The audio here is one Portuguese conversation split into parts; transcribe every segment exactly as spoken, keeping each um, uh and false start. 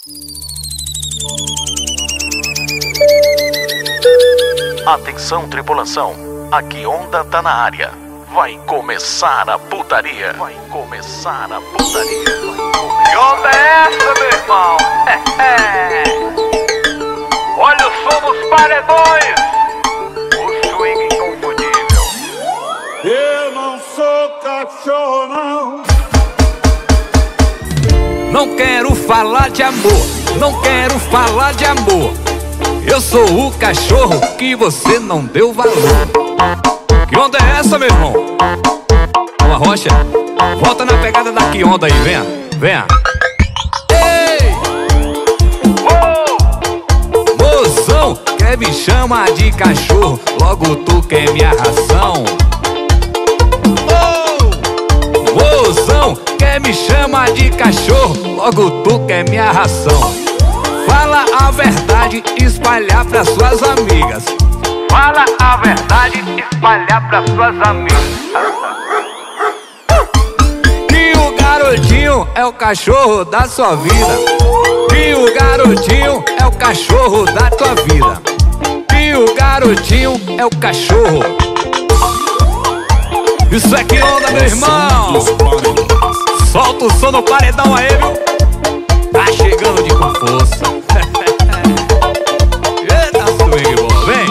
Atenção, tripulação, aqui Onda tá na área. Vai começar a putaria. Vai começar a putaria. Que onda é essa, meu irmão? É, é. Olha o som dos paredões. O swing inconfundível. Eu não sou cachorro, não. Não quero falar de amor, não quero falar de amor. Eu sou o cachorro que você não deu valor. Que onda é essa, meu irmão? Uma rocha, volta na pegada da que onda aí, venha, venha. Ei! Oh! Moção, quer me chamar de cachorro, logo tu quer minha ração. Oh! Moção, quer me chamar de cachorro, logo tu quer minha ração. Fala a verdade, espalhar pras suas amigas. Fala a verdade, espalhar pras suas amigas. Que o garotinho é o cachorro da sua vida. Que o garotinho é o cachorro da tua vida. Que o garotinho é o cachorro. Isso é que onda, meu irmão. Solta o som do paredão aí, viu? Tá chegando de com força. Eita, swing bom, vem.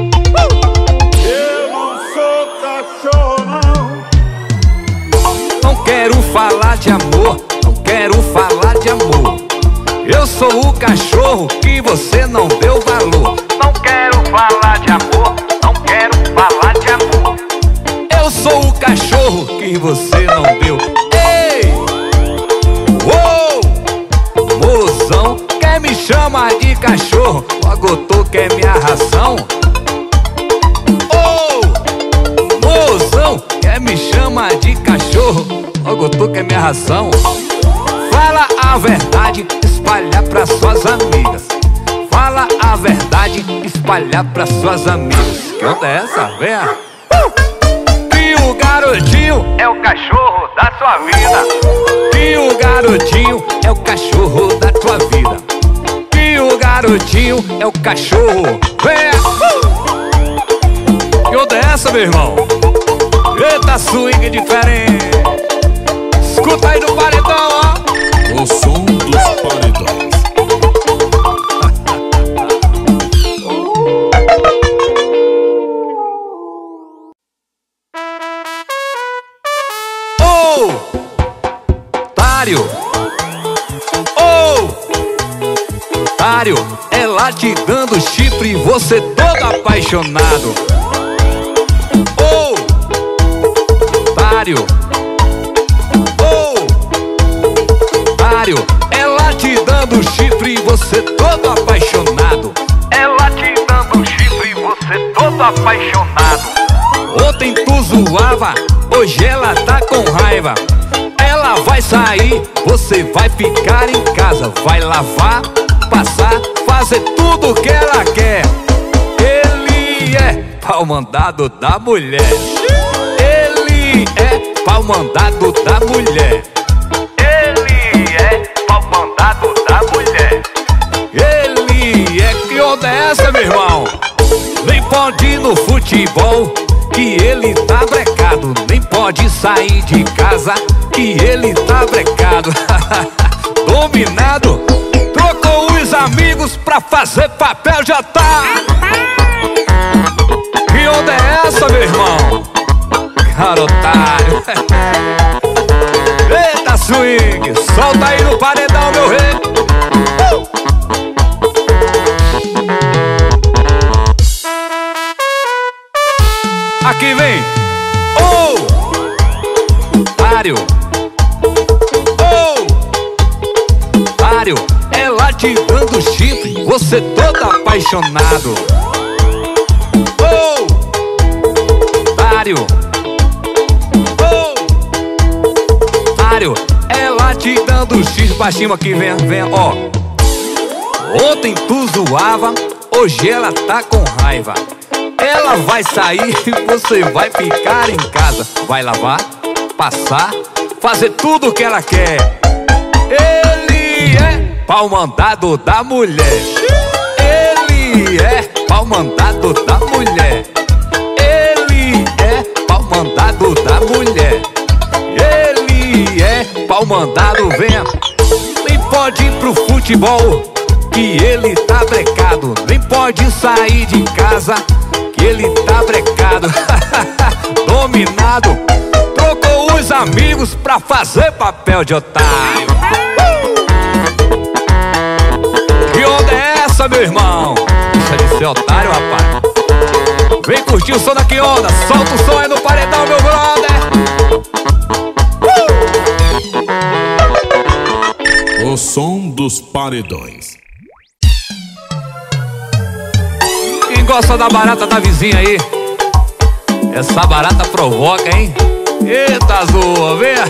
Eu não sou cachorro, não. Não quero falar de amor, não quero falar de amor. Eu sou o cachorro que você não deu valor. Não quero falar de amor, não quero falar de amor. Eu sou o cachorro que você não deu. Ei! Uou! Moção, quer me chamar de cachorro, logo tu quer minha ração. Oh! Moção, quer me chamar de cachorro, logo tu quer minha ração. Fala a verdade, espalhar pras suas amigas. Fala a verdade, espalhar pras suas amigas. Que onda é essa? Venha! Que o garotinho É o cachorro da sua vida. Que o garotinho é o cachorro da tua vida. Que o garotinho é o cachorro. Venha! Que onda é essa, meu irmão? Eita, swing diferente. Escuta aí do paredão, ó. O som dos paredões. Oh! Otário! Oh! Otário, ela te dando chifre, você todo apaixonado. Oh! Otário! Oh! Otário, ela te dando chifre, você todo apaixonado. Ela te dando chifre, você todo apaixonado. Ontem tu zoava, hoje ela tá com raiva. Ela vai sair, você vai ficar em casa. Vai lavar, passar, fazer tudo que ela quer. Ele é pau mandado da mulher. Ele é pau mandado da mulher. Ele é pau mandado da mulher. Ele é, que onda é essa, meu irmão? Nem pode ir no futebol, que ele tá brecado. Nem pode sair de casa, que ele tá brecado. Dominado, trocou os amigos pra fazer papel, já tá. Que onda é essa, meu irmão? Garotário. Eita, swing, solta aí no paredão, meu rei. uh! Aqui vem. Oh! Otário. Oh! Otário, ela te dando chifre, você todo apaixonado. Oh! Otário. Oh! Otário, ela te dando chifre. Baixinho aqui, vem, vem, ó. Ontem tu zoava, hoje ela tá com raiva. Ela vai sair e você vai ficar em casa. Vai lavar, passar, fazer tudo o que ela quer. Ele é pau pau mandado da mulher. Ele é pau mandado da mulher. Ele é pau mandado da mulher. Ele é pau mandado, venha. Nem pode ir pro futebol, que ele tá brecado. Nem pode sair de casa, que ele tá brecado. Dominado, trocou os amigos pra fazer papel de otário. Que onda é essa, meu irmão? Isso é de ser otário, rapaz. Vem curtir o som da Que Onda. Solta o som aí no paredão, meu brother. O som dos paredões. Quem gosta da barata da vizinha aí? Essa barata provoca, hein? Eita, zoa, venha.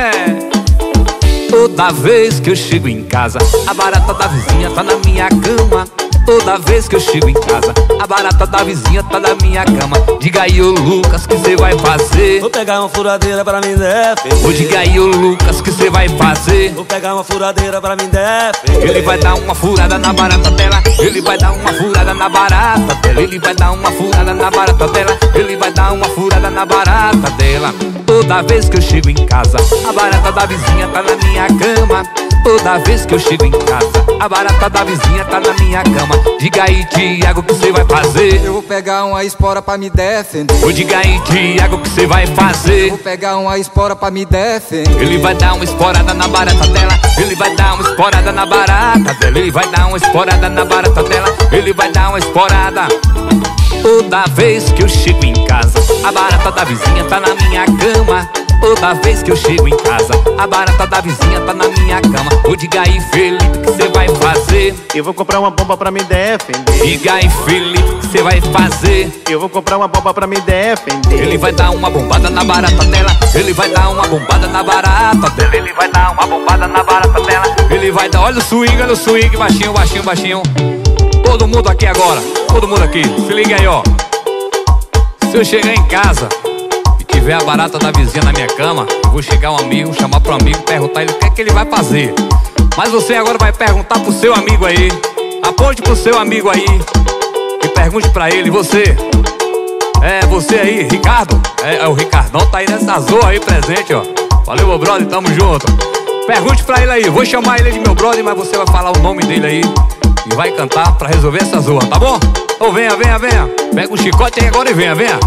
Toda vez que eu chego em casa, a barata da vizinha tá na minha cama. Toda vez que eu chego em casa, a barata da vizinha tá na minha cama. Diga aí, ô Lucas, que cê vai fazer? Vou pegar uma furadeira pra me defender. Ô, diga aí, ô Lucas, que cê vai fazer? Vou pegar uma furadeira pra me defender. Ele vai dar uma furada na barata dela. Ele vai dar uma furada na barata dela. Ele vai dar uma furada na barata dela. Ele vai dar uma furada na barata dela. Toda vez que eu chego em casa, a barata da vizinha tá na minha cama. Toda vez que eu chego em casa, a barata da vizinha tá na minha cama. Diga aí, Tiago, o que cê vai fazer? Eu vou pegar uma espora pra me defender. Ô, diga aí, Tiago, o que cê vai fazer? Eu vou pegar uma espora pra me defender. Ele vai dar uma esporada na barata dela. Ele vai dar uma esporada na barata dela. Ele vai dar uma esporada na barata dela. Ele vai dar uma esporada. Toda vez que eu chego em casa, a barata da vizinha tá na minha cama. Toda vez que eu chego em casa, a barata da vizinha tá na minha cama. Ô, diga aí, Felipe, o que cê vai fazer? Eu vou comprar uma bomba pra me defender. Diga aí, Felipe, o que cê vai fazer? Eu vou comprar uma bomba pra me defender. Ele vai dar uma bombada na barata dela. Ele vai dar uma bombada na barata dela. Ele vai dar uma bombada na barata dela. Ele vai dar, olha o swing, olha o swing, baixinho, baixinho, baixinho. Todo mundo aqui agora, todo mundo aqui, se liga aí, ó. Se eu chegar em casa e tiver a barata da vizinha na minha cama, eu vou chegar um amigo, chamar pro amigo, perguntar ele o que é que ele vai fazer. Mas você agora vai perguntar pro seu amigo aí. Aponte pro seu amigo aí e pergunte pra ele, você. É, você aí, Ricardo. É, é o Ricardão tá aí nessa zoa aí presente, ó. Valeu, meu brother, tamo junto. Pergunte pra ele aí, eu vou chamar ele de meu brother, mas você vai falar o nome dele aí e vai cantar pra resolver essa zoa, tá bom? Então venha, venha, venha. Pega o chicote aí agora e venha, venha.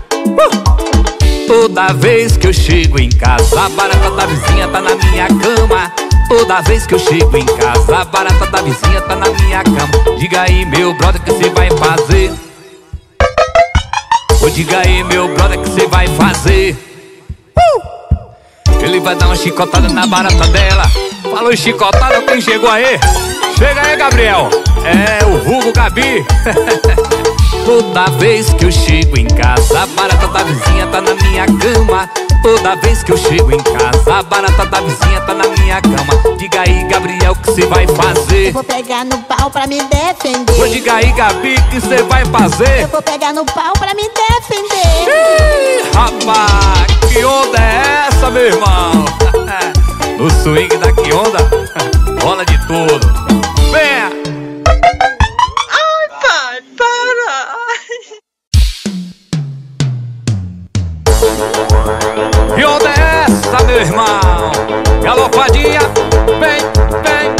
uh! Toda vez que eu chego em casa, a barata da vizinha tá na minha cama. Toda vez que eu chego em casa, a barata da vizinha tá na minha cama. Diga aí, meu brother, o que você vai fazer? Ô, diga aí, meu brother, o que você vai fazer? uh! Ele vai dar uma chicotada na barata dela. Falou chicotada, quem chegou aí? Chega aí, Gabriel. É o vulgo Gabi. Toda vez que eu chego em casa, a barata da vizinha tá na minha cama. Toda vez que eu chego em casa, a barata da vizinha tá na minha cama. Diga aí, Gabriel, o que você vai fazer? Eu vou pegar no pau pra me defender. Ô, diga aí, Gabi, o que você vai fazer? Eu vou pegar no pau pra me defender. Ih, rapaz, que onda é essa, meu irmão? No swing da Que Onda, rola de tudo. Venha! Ai, pai, para! Que onda é essa, meu irmão? Galopadinha, vem, vem.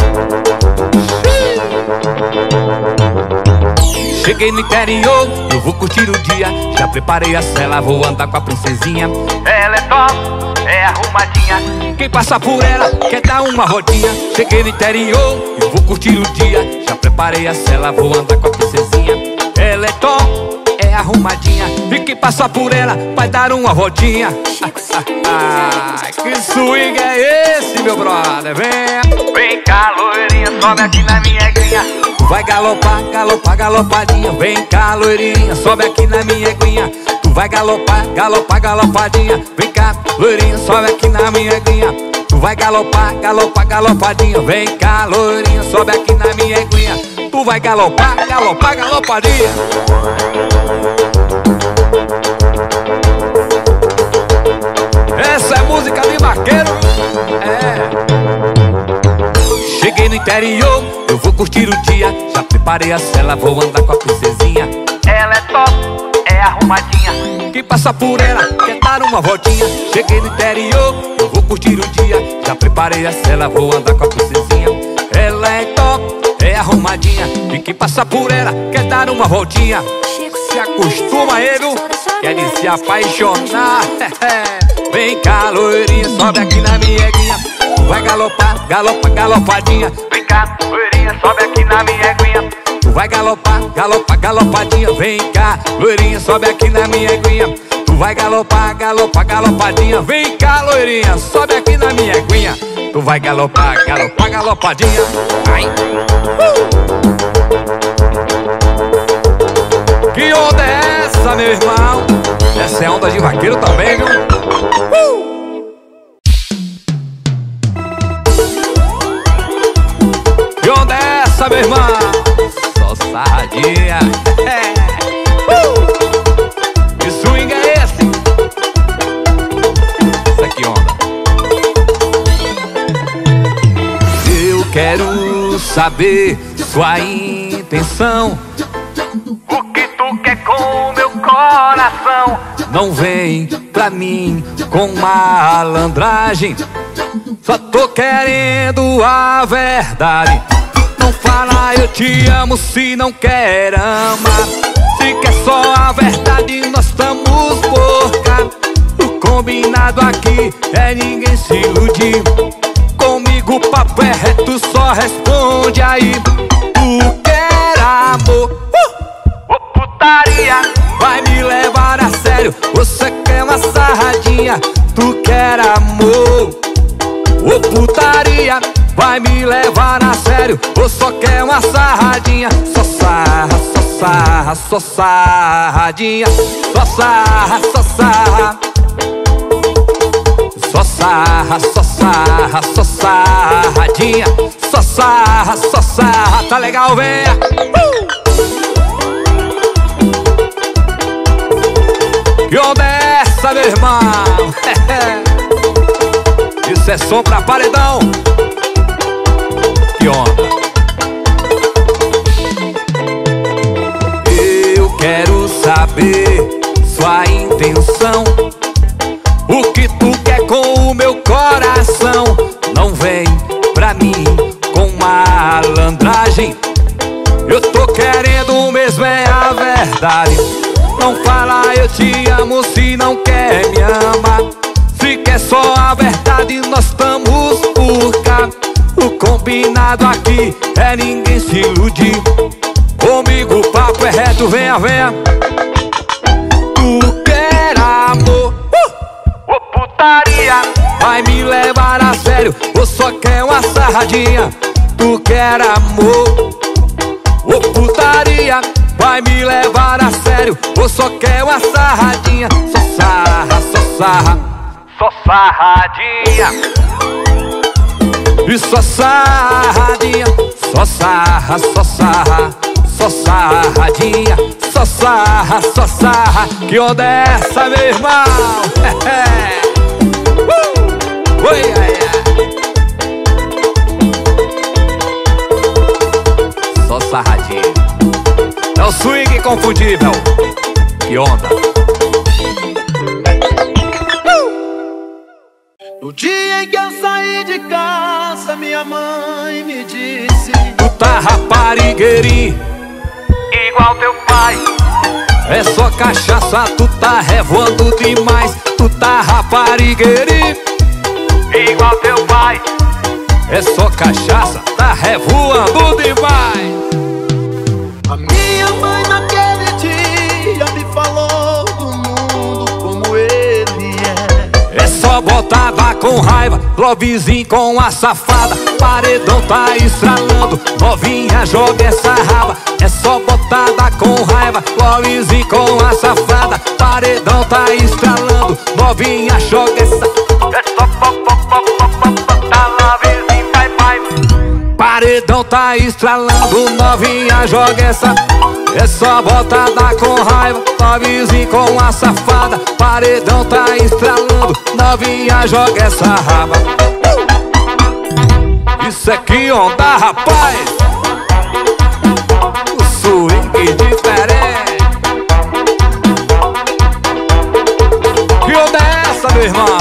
Cheguei no interior, eu vou curtir o dia. Já preparei a cela, vou andar com a princesinha. Ela é top, é arrumadinha. Quem passa por ela quer dar uma rodinha. Cheguei no interior, eu vou curtir o dia. Já preparei a cela, vou andar com a princesinha. Ela é top, é arrumadinha. E quem passa por ela vai dar uma rodinha. Que swing é esse, meu brother? Vem, vem cá, loirinha, sobe aqui na minha eguinha. Tu vai galopar, galopar, galopadinha. Vem cá, loirinha, sobe aqui na minha eguinha. Tu vai galopar, galopar, galopadinha. Vem cá, loirinha, sobe aqui na minha eguinha. Tu vai galopar, galopar, galopadinha. Vem cá, loirinha, sobe aqui na minha eguinha. Tu vai galopar, galopar, galopadinha. Essa é música de vaqueiro. É. Cheguei no interior, eu vou curtir o dia. Já preparei a cela, vou andar com a princesinha. Ela é top, é arrumadinha. Quem passa por ela quer dar uma voltinha. Cheguei no interior, eu vou curtir o dia. Já preparei a cela, vou andar com a princesinha. Ela é top, é arrumadinha. E quem passa por ela quer dar uma voltinha. Se acostuma, ego, quer de se apaixonar. Vem cá, loirinha, sobe aqui na minha eguinha. Tu vai galopar, galopa, galopadinha. Vem cá, loirinha, sobe aqui na minha eguinha. Tu vai galopar, galopa, galopadinha. Vem cá, loirinha, sobe aqui na minha eguinha. Tu vai galopar, galopa, galopadinha. Vem cá, loirinha, sobe aqui na minha eguinha. Tu vai galopar, galopar, galopadinha. Ai. Uh! Que onda é essa, meu irmão? Essa é onda de vaqueiro também, viu? Uh! Que onda é essa, meu irmão? Só sarradinha. É. Uh! Que swing é esse? Essa aqui onda. Eu quero saber sua intenção. O que tu quer com meu coração? Não vem pra mim com malandragem. Só tô querendo a verdade. Não fala eu te amo se não quer amar. Se quer só a verdade, nós estamos por cá. O combinado aqui é ninguém se iludir. Comigo o papo é reto, só responde aí. Tu quer amor? Ô putaria, vai me levar a sério? Você quer uma sarradinha? Tu quer amor? Ô putaria, vai me levar a sério? Ou só quer uma sarradinha? Só sarra, só sarra, só sarradinha. Só sarra, só sarra. Só sarra, só sarra, só sarradinha. Só sarra, só sarra. Tá legal, venha. Uh! Que onda é essa, meu irmão? Isso é som pra paredão. Que onda? Eu quero saber sua intenção. O que tu quer com o meu coração? Não vem pra mim com malandragem. Eu tô querendo mesmo é a verdade. Não fala eu te amo se não quer me amar. Se quer só a verdade, nós estamos por cá. O combinado aqui é ninguém se iludir. Comigo o papo é reto, venha, venha. Tu quer amor? Uh! Ô putaria, vai me levar a sério? Ou só quer uma sarradinha? Tu quer amor? Ô putaria, vai me levar a sério? Ou só quer uma sarradinha? Só sarra, só sarra. Só sarradinha. E só sarradinha. Só sarra, só sarra. Só sarradinha. Só sarra, só sarra. Que onda é essa, meu irmão? uh! Oi, ai, ai. Só sarradinha. É o swing inconfundível. Que onda. No dia em que eu saí de casa, minha mãe me disse: tu tá raparigueirinho, igual teu pai. É só cachaça, tu tá revoando demais. Tu tá raparigueirinho, igual teu pai. É só cachaça, tá revoando demais. A minha mãe naquele dia me falou do mundo como ele é. É só botada com raiva, lovezinho com a safada. Paredão tá estralando, novinha joga essa raba. É só botada com raiva, lovezinho com a safada. Paredão tá estralando, novinha joga essa. É só botar lovezinho, vai, vai. Paredão tá estralando, novinha joga essa. É só botada com raiva, lovezinho com a safada. Paredão tá estralando, novinha joga essa raba. E Isso é que onda, rapaz. O swing diferente. Que onda é essa, meu irmão?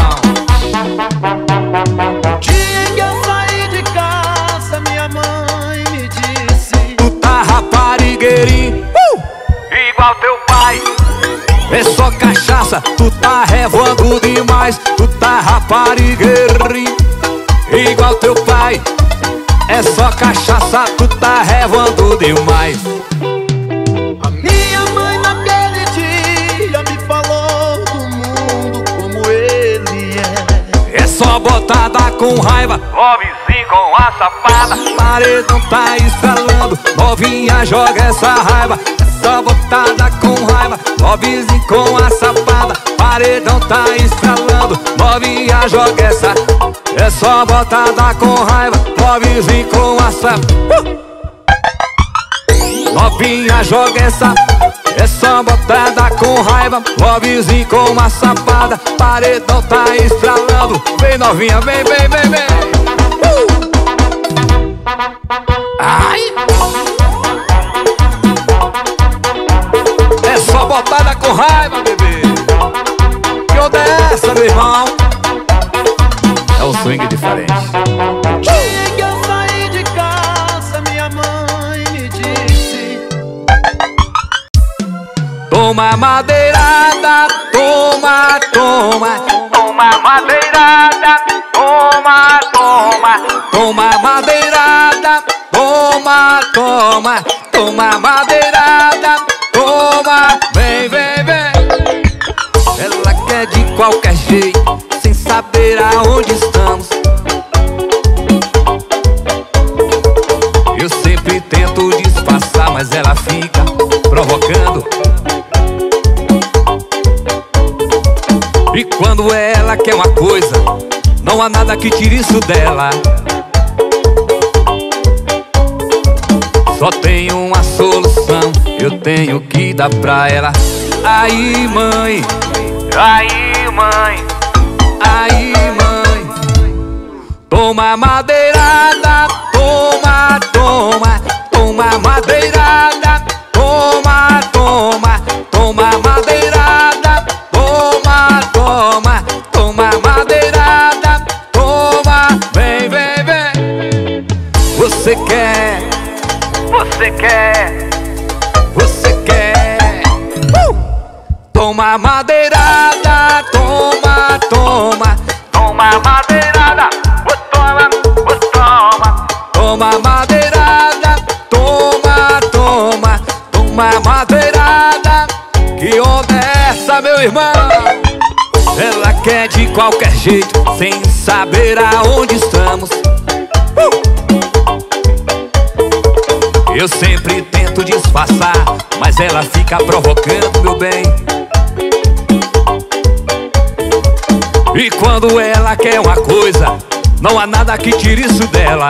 Dia que eu saí de casa, minha mãe me disse: Tu tá raparigueirinho, uh! Igual teu pai. É só cachaça, tu tá revoando demais. Tu tá raparigueirinho, igual teu pai. É só cachaça, tu tá revoando demais. A minha mãe naquele dia me falou do mundo como ele é. É só botada com raiva, Lovezinho com a safada. paredão tá estralando, novinha joga essa raiva. É só botada com raiva, novinho com a sapada. Paredão tá estralando, novinha joga essa. É só botada com raiva, novinho com a sapada. uh! Novinha joga essa. É só botada com raiva, novinho com a sapada. Paredão tá estralando, vem novinha, vem, vem, vem, vem. uh! Ai! É só botada com raiva, bebê. Que onda é essa, meu irmão? É um swing diferente. Dia que eu saí de casa, minha mãe me disse: Toma madeirada, toma, toma. Toma madeirada, toma, toma. Toma madeirada, toma, toma. Toma madeirada, toma. Vem, vem, vem. Ela quer de qualquer jeito, sem saber aonde estamos. Eu sempre tento disfarçar, mas ela fica provocando. E quando ela quer uma coisa, não há nada que tire isso dela. Só tem uma solução, eu tenho que dar pra ela. Aí, mãe, Aí, mãe. aí, mãe. Toma madeirada, toma, toma. Toma madeirada, toma, toma. Toma madeirada, toma, toma. Toma madeirada, toma. Vem, vem, vem. Você quer, Você quer? você quer. uh! Toma madeirada, toma, toma. Toma madeirada, ô toma, ô toma. Toma madeirada, toma, toma. Toma madeirada. Que onda é essa, meu irmão? Ela quer de qualquer jeito, sem saber aonde estamos. uh! Eu sempre tento disfarçar, mas ela fica provocando, meu bem. E quando ela quer uma coisa, não há nada que tire isso dela.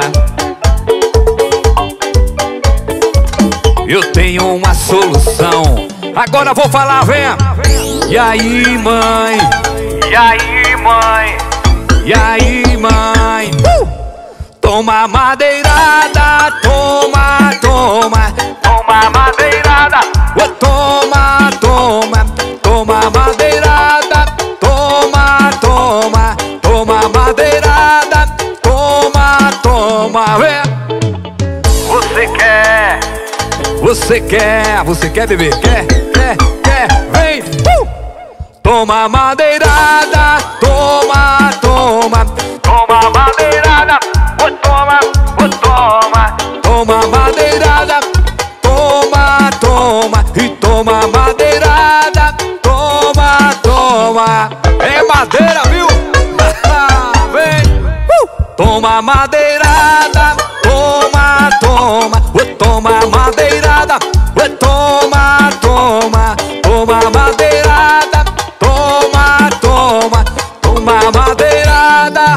Eu tenho uma solução, agora vou falar, venha. E aí, mãe? E aí, mãe? E aí, mãe? Uh! Toma madeirada, toma, toma. Toma madeirada, Ô, toma, toma. Toma madeirada, toma, toma. Toma madeirada, toma, toma. Vem. você quer? Você quer, você quer, bebê? Quer, quer, quer, vem. Uh! Toma madeirada, toma, toma. Toma madeirada, ô toma, ô toma. Toma madeirada, toma, toma. E toma madeirada, toma, toma. É madeira, viu? Vem. Uh! Toma madeirada, toma, toma. Ô, toma madeirada, ô, toma, toma. Toma madeirada, toma, toma. Toma madeirada.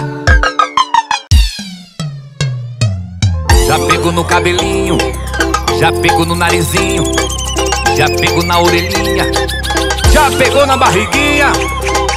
Já pego no cabelinho, já pego no narizinho, já pego na orelhinha, já pegou na barriguinha.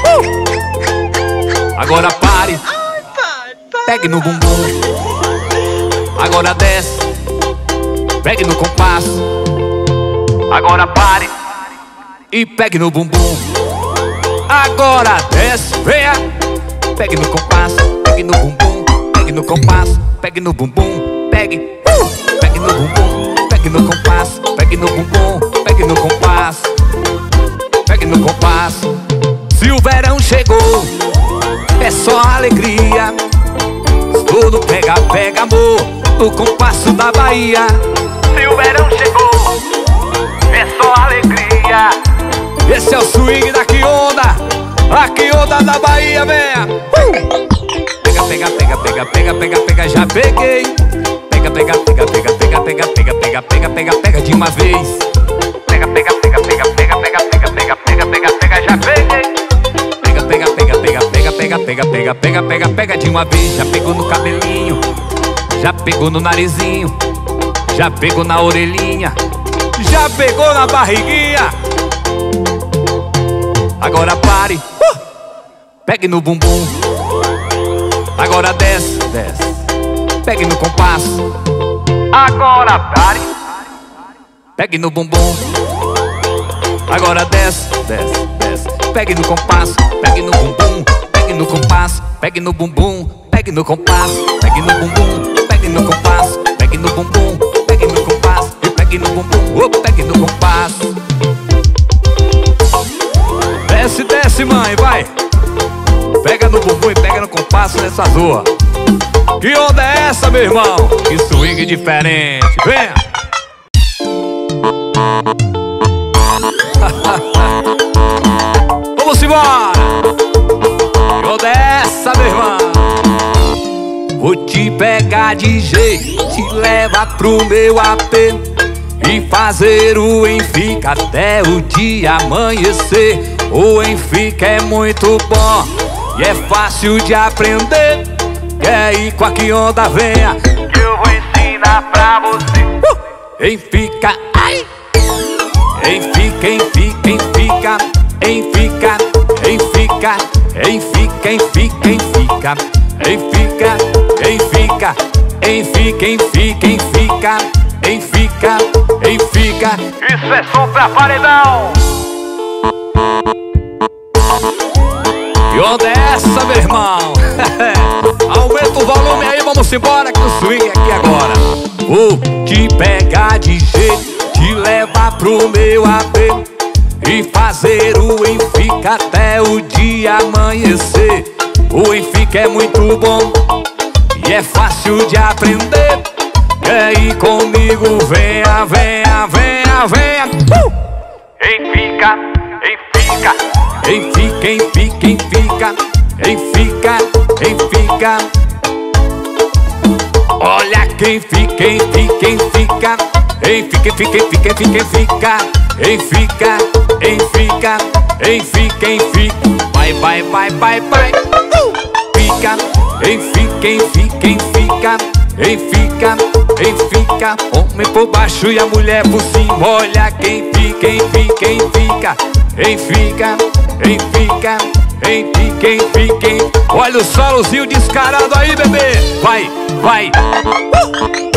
Uh! Agora pare, pegue no bumbum, Agora desce, pegue no compasso. Agora pare e pegue no bumbum. Agora desce, venha. Pegue no compasso, pegue no bumbum. Pegue no compasso, pegue no bumbum. Pegue, uh! Pegue no bumbum. Pegue no compasso, pegue no bumbum. Pegue no compasso, pegue no compasso. Se o verão chegou, é só alegria. Tudo pega, pega amor, no compasso da Bahia. Se o verão chegou, é só alegria. Esse é o swing da Quionda, a Quionda da Bahia, venha. uh! Pega, pega, pega, pega, pega, pega, pega, já peguei. Pega, pega, pega, pega, pega, pega, pega, pega, pega, pega, pega de uma vez. Pega, pega, pega, pega, pega, pega, pega, pega, pega, pega, pega, já peguei. Pega, pega, pega, pega, pega, pega, pega, pega, pega, pega, pega de uma vez. Já pegou no cabelinho, já pegou no narizinho, já pegou na orelhinha, já pegou na barriguinha. Agora pare, uh! Pegue no bumbum. Agora desce, desce, pegue no compasso. Agora pare, pegue no bumbum. Agora desce, desce, desce, pegue no compasso. Pegue no bumbum, pegue no compasso. Pegue no bumbum, pegue no compasso. Pegue no bumbum, pegue no compasso. Pegue no bumbum, pegue no compasso. E pegue no bumbum, oh, pegue no compasso. Desce, desce, mãe, vai. Pega no bumbum e pega no compasso nessa zoa. Que onda é essa, meu irmão? Que swing diferente, venha. Vamos embora. Que onda é essa, meu irmão? Vou te pegar de jeito, te levar pro meu A P e fazer o Enfica até o dia amanhecer. O Enfica é muito bom e é fácil de aprender. Quer ir com a Quionda, venha, que eu vou ensinar pra você. uh! Enfica, ai! Enfica, enfica, enfica, enfica, enfica, enfica, enfica, enfica, enfica, enfica, enfica, enfica, enfica, enfica, enfica. Isso é som pra paredão. Que onda é essa, meu irmão? Aumenta o volume aí, vamos embora que o swing é aqui agora. Vou te pegar de jeito, te levar pro meu A P e fazer o Enfica até o dia amanhecer. O Enfica é muito bom e é fácil de aprender. Quer ir comigo? Venha, venha, venha, venha. uh! Enfica, enfica, Enfica, enfica, enfica, enfica, enfica. Olha quem fica, enfica, enfica, enfica, enfica, enfica, enfica, enfica, enfica, enfica, enfica. Vai, vai, vai, vai, vai. Fica, enfica, enfica, enfica, enfica, enfica. Homem por baixo e a mulher por cima. Olha quem fica, enfica, enfica, enfica, enfica, enfica, enfica. Olha o solozinho descarado aí, bebê. Vai, vai. uh!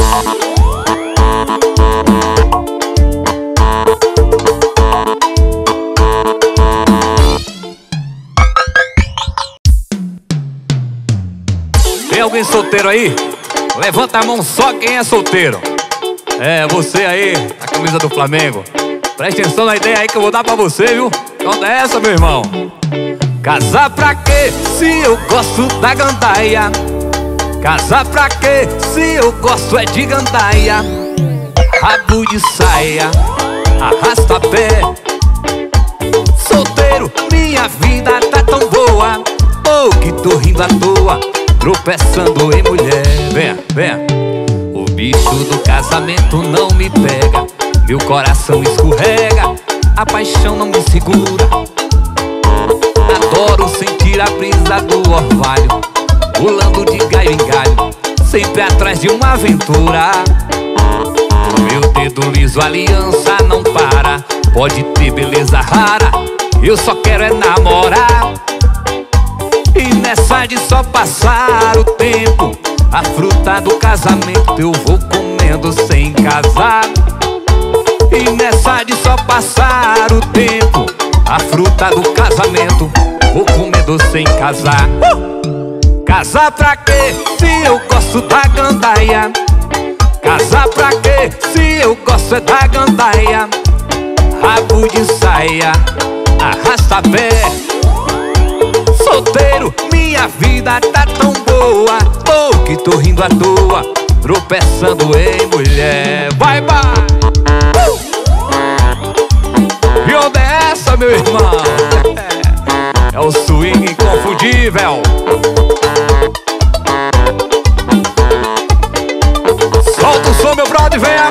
Tem alguém solteiro aí? Levanta a mão só quem é solteiro. É, você aí, a camisa do Flamengo. Presta atenção na ideia aí que eu vou dar pra você, viu? Onde é essa, meu irmão? Casar pra quê se eu gosto da gandaia? Casar pra quê se eu gosto é de gandaia? Rabo de saia, arrasta pé. Solteiro, minha vida tá tão boa. Oh, que tô rindo à toa, tropeçando em mulher. Venha, venha. O bicho do casamento não me pega, meu coração escorrega, a paixão não me segura. Adoro sentir a brisa do orvalho, pulando de galho em galho, sempre atrás de uma aventura. Meu dedo liso, aliança não para, pode ter beleza rara, eu só quero é namorar. E nessa de só passar o tempo, a fruta do casamento eu vou comendo sem casar. E nessa de só passar o tempo, a fruta do casamento vou comendo sem casar. uh! Casar pra quê, se eu gosto da gandaia? Casar pra quê, se eu gosto é da gandaia? Rabo de saia, arrasta pé. Solteiro, minha vida tá tão boa, tô que tô rindo à toa, tropeçando em mulher. Vai, vai! Uh! E onde é essa, meu irmão? É o swing inconfundível. Solta o som, meu brother, venha.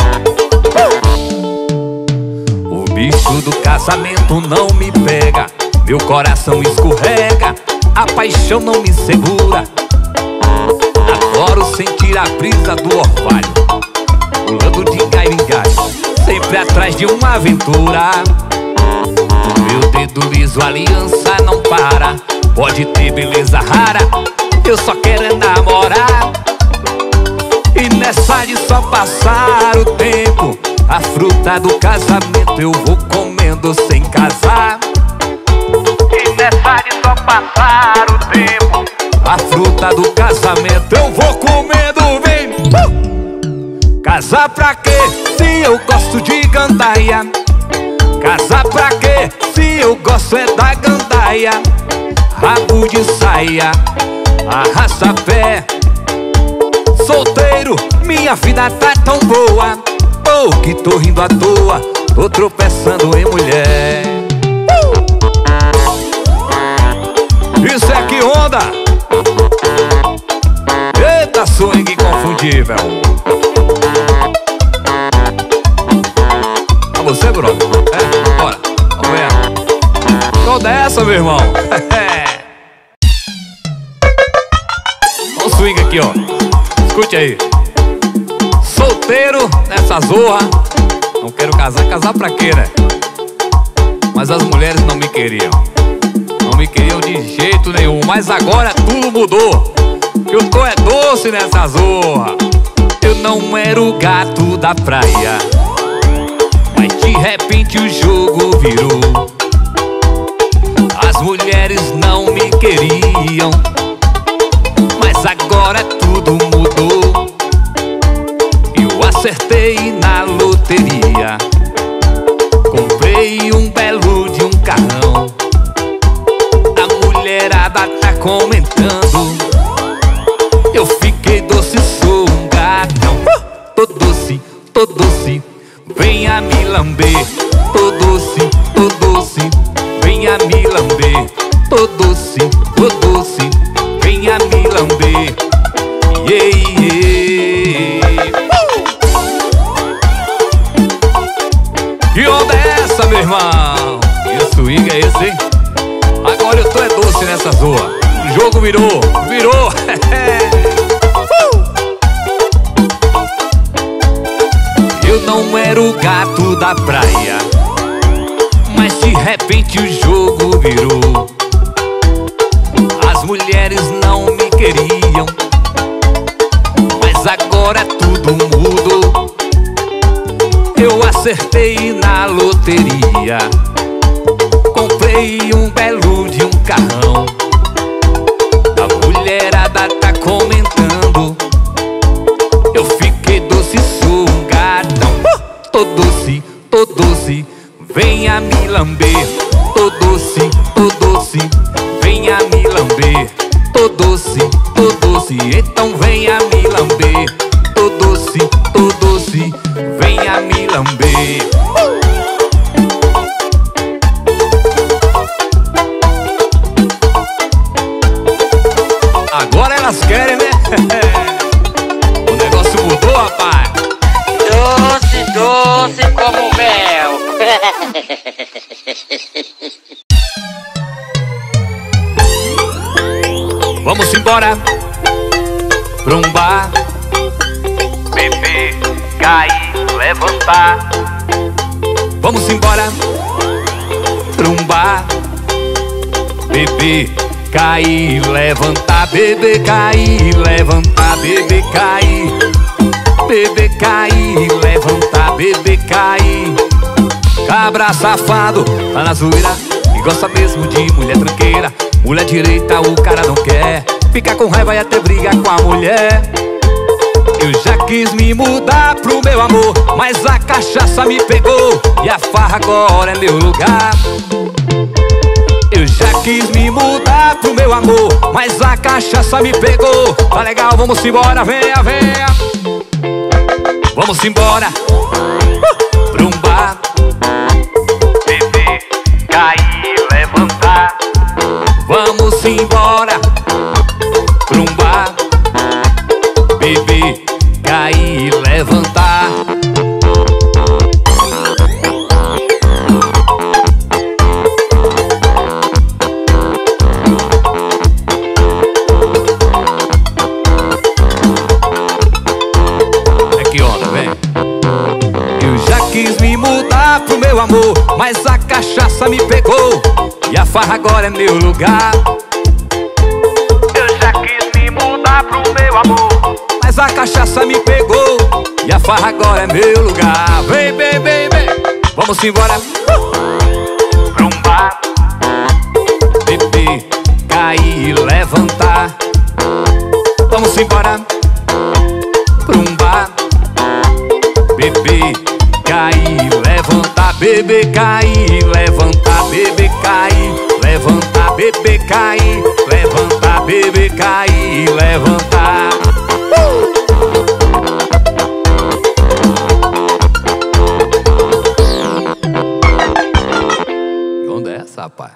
uh! O bicho do casamento não me pega, meu coração escorrega, a paixão não me segura. Adoro sentir a brisa do orvalho, pulando de galho em galho, sempre atrás de uma aventura. O meu dedo liso, a aliança não para, pode ter beleza rara, eu só quero é namorar. E nessa de só passar o tempo, a fruta do casamento eu vou comendo sem casar. E nessa de só passar o tempo, a fruta do casamento eu vou comendo, vem! uh! Casar pra quê, se eu gosto de gandaia? Casar pra quê, se eu gosto é da gandaia? Rabo de saia, arrasta pé. Solteiro, minha vida tá tão boa, oh, que tô rindo à toa, tô tropeçando em mulher. Isso é que onda! Eita, swing inconfundível. A você, brother? É, bora, vamos ver. Qual dessa, meu irmão? Olha o swing aqui, ó. Escute aí. Solteiro nessa zorra, não quero casar, casar pra quê, né? Mas as mulheres não me queriam, não me queriam de jeito nenhum. Mas agora tudo mudou, eu tô é doce nessa zorra. Eu não era o gato da praia, mas de repente o jogo virou. As mulheres não me queriam, mas agora tudo mudou. Eu acertei na loteria, comprei um belo de um carrão. A mulherada tá comentando, eu fiquei doce, sou um gatão. uh! Tô doce, tô doce, venha me lamber. Tô doce, tô doce, venha me lamber. Tô doce, tô doce, venha me lamber. Yeah, yeah. Uh! Que onda é essa, meu irmão? Que swing é esse, hein? Agora eu tô é doce nessa zoa. O jogo virou, virou. uh! Eu não era o gato da praia, mas de repente o jogo virou. As mulheres não me queriam, mas agora tudo mudou. Eu acertei na loteria, comprei um belo de um carrão. A mulherada tá comentando, eu fiquei doce, sou um gatão. uh! Tô doce, tô doce, venha me lamber. Tô doce, tô doce, venha me lamber. Tô doce, tô doce, então venha me lamber. Tô doce, tô doce, venha me lamber. uh! Agora elas querem, né? O negócio mudou, rapaz. Doce, doce como mel. Vamos embora pra um bar, beber, cair, levantar. Vamos embora pra um bar, beber, cair, levantar, bebê cair, levantar, bebê cair, bebê cair, levantar, bebê cair. Cabra safado, tá na zoeira e gosta mesmo de mulher tranqueira. Mulher direita o cara não quer, fica com raiva e até briga com a mulher. Eu já quis me mudar pro meu amor, mas a cachaça me pegou e a farra agora é meu lugar. Eu já quis me mudar pro meu amor, mas a cachaça me pegou. Tá legal, vamos embora, venha, venha. Vamos embora uh, pra um bar. Beber, cair, levantar. Vamos embora pra um bar. Beber, cair, levantar. Pro meu amor, mas a cachaça me pegou e a farra agora é meu lugar. Eu já quis me mudar pro meu amor, mas a cachaça me pegou e a farra agora é meu lugar. Vem, vem, vem, vem, vamos embora uh! pra um bar. Beber, cair, levantar. Vamos embora pra um bar. Beber, cair, levantar, bebê cair, levantar, bebê cair, levantar, bebê cair, levantar, bebê cair, levantar. Uh! Que onda é essa, rapaz?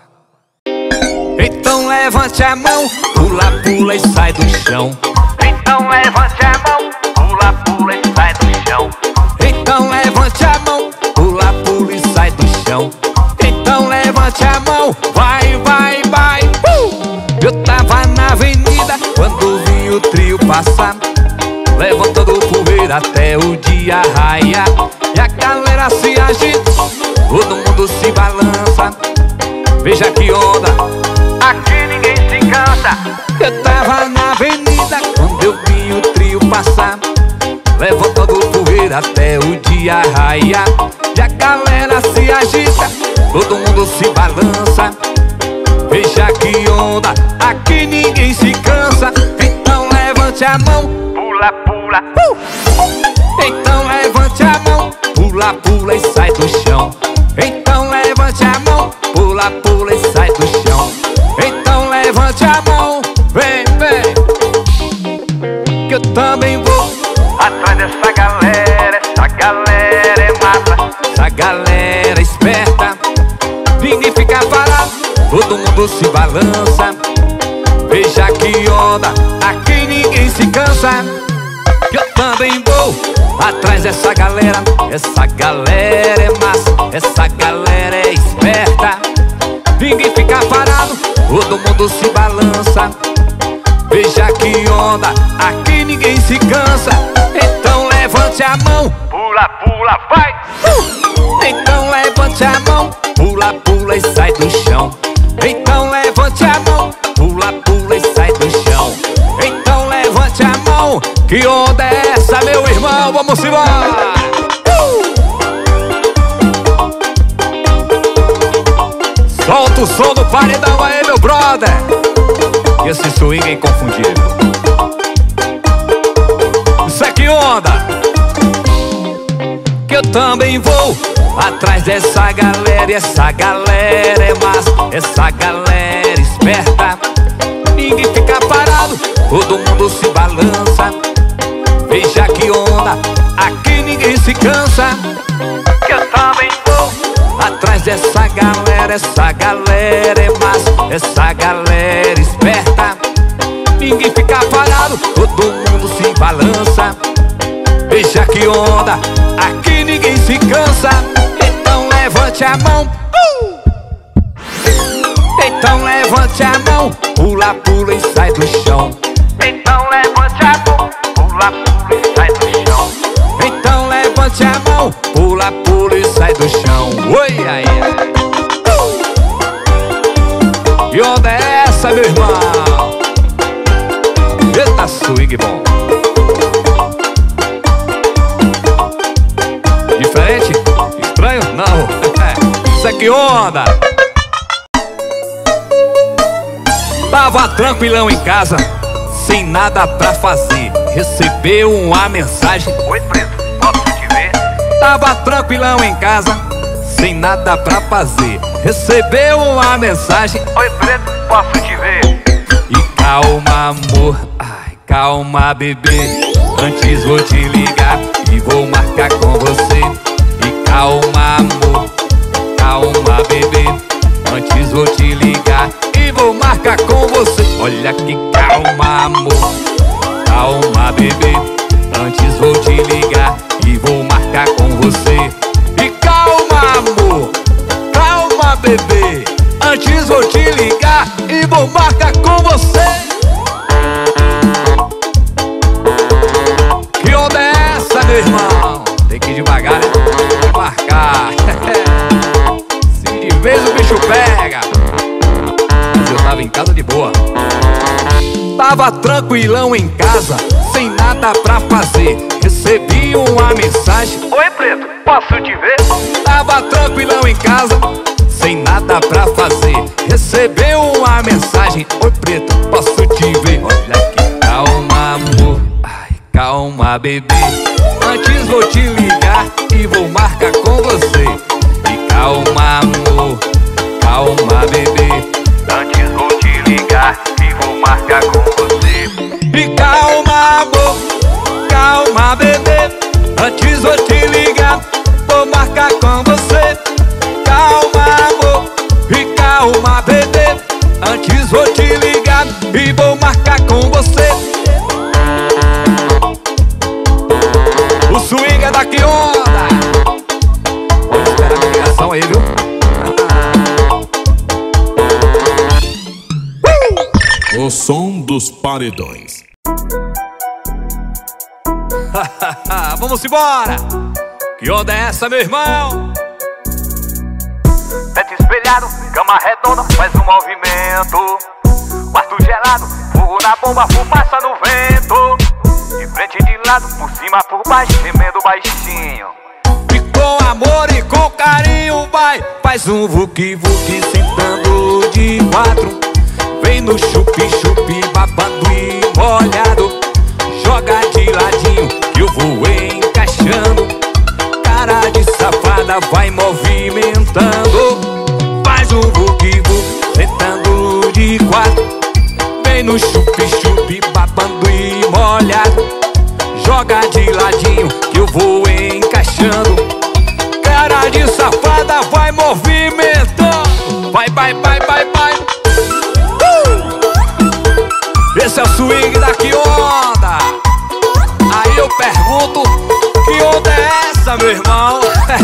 Então levante a mão, pula, pula e sai do chão. Então levante a mão, pula, pula e sai do chão. Então levante a mão, pula, pula e sai do chão. Então levante a mão, vai, vai, vai uh! Eu tava na avenida quando vi o trio passar, levantando poeira até o dia raiar. E a galera se agita, todo mundo se balança. Veja que onda, aqui ninguém se cansa. Eu tava na avenida quando eu vi o trio passar, levantando poeira até o dia raiar. E a galera se agita, todo mundo se balança. Veja que onda, aqui ninguém se cansa. Então levante a mão, pula, pula uh! Então levante a mão, pula, pula e sai do chão. Então levante a mão, pula, pula e sai do chão. Então levante a mão, vem, vem, que eu também vou atrás dessa galera, essa galera é massa. Essa galera esperta, ninguém fica parado, todo mundo se balança. Veja que onda, aqui ninguém se cansa. Que eu também vou atrás dessa galera, essa galera é massa. Essa galera é esperta, ninguém fica parado, todo mundo se balança. Veja que onda, aqui ninguém se cansa. Então levante a mão, pula, pula, vai uh! Então levante a mão, pula, pula e sai do chão. Então levante a mão, pula, pula e sai do chão. Então levante a mão, que onda é essa, meu irmão? Vamos embora! uh! Solta o som do paredão aí, meu brother. E esse swing é inconfundível. Isso é que onda, que eu também vou atrás dessa galera. E essa galera é massa, essa galera esperta, ninguém fica parado, todo mundo se balança. Veja que onda, aqui ninguém se cansa. Que eu também vou atrás dessa galera. Essa galera é massa, essa galera esperta, ninguém fica parado, todo mundo se balança. Veja que onda, aqui ninguém se cansa. Então levante a mão uh! Então levante a mão, pula, pula e sai do chão. Então levante a mão, pula, pula e sai do chão. Então levante a mão, pula, pula e sai do chão. Oi, ai, ai. Uh! Que onda é essa? dessa, meu irmão. Eita, swing bom. Diferente? Estranho? Não. Isso aqui onda. Tava tranquilão em casa, sem nada pra fazer. Recebeu uma mensagem: oi, preto, posso te ver? Tava tranquilão em casa, sem nada pra fazer. Recebeu uma mensagem: oi, preto, posso te ver? E calma, amor, ai, calma, bebê. Antes vou te ligar e vou marcar com você. E calma, amor, calma, bebê. Antes vou te ligar e vou marcar com você. Olha que calma, amor, calma, bebê. Antes vou te ligar e vou marcar com você. E calma, amor, calma, bebê. Antes vou te ligar e vou marcar com você. Que onda é essa, meu irmão? Tem que ir devagar, né? Tem que marcar. Se de vez o bicho pega. Mas eu tava em casa de boa. Tava tranquilão em casa, sem nada pra fazer. Recebi uma mensagem: oi, preto, posso te ver? Tava tranquilão em casa, sem nada pra fazer. Recebeu uma mensagem: oi, preto, posso te ver? Olha que calma, amor, ai, calma, bebê. Antes vou te ligar e vou marcar com você. E calma, amor, calma, bebê. Antes vou te ligar e vou marcar com você. E calma, amor, calma, bebê. Antes vou te ligar, vou marcar com você. Calma, amor, e calma, bebê. Antes vou te ligar e vou marcar com você. O swing é daqui onda. Vamos esperar a ligação aí, viu? O som dos paredões. Vamos embora. Que onda é essa, meu irmão? Teto espelhado, cama redonda, faz um movimento. Quarto gelado, fogo na bomba, fumaça no vento. De frente e de lado, por cima, por baixo, gemendo baixinho. E com amor e com carinho vai. Faz um vuki-vuki sentando de quatro. Vem no chupi-chupi, babando e molhado. Joga de ladinho que eu vou encaixando. Cara de safada vai movimentando. Faz um vuki-vuki sentando de quatro. Vem no chupi-chupi, babando e molhado. Joga de ladinho que eu vou encaixando. Cara de safada vai movimentando. Vai, vai, vai, vai, vai. Esse é o swing da que onda. Aí eu pergunto: que onda é essa, meu irmão?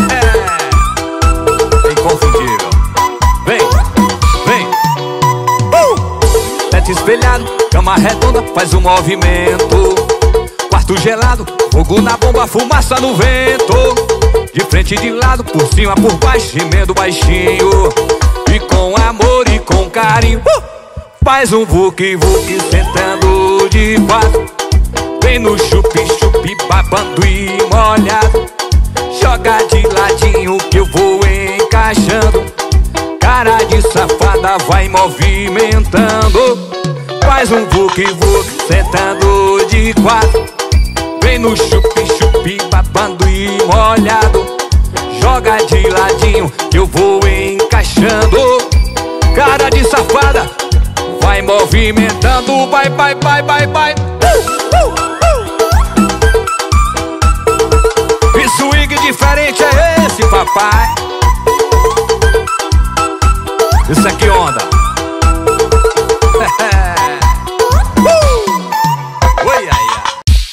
Inconfundível. Vem, vem. uh! Teto espelhado, cama redonda, faz um movimento. Quarto gelado, fogo na bomba, fumaça no vento. De frente e de lado, por cima, por baixo, gemendo baixinho. E com amor e com carinho uh! Faz um vuki-vuki sentando de quatro. Vem no chupi-chupi, babando e molhado. Joga de ladinho que eu vou encaixando. Cara de safada vai movimentando. Faz um vuki-vuki sentando de quatro. Vem no chupi-chupi, babando e molhado. Joga de ladinho que eu vou encaixando. Cara de safada vai movimentando, vai, vai, vai, vai, vai. Uh, uh, uh. Que swing diferente é esse, papai? Isso aqui onda. uh. Oi, ai, ai.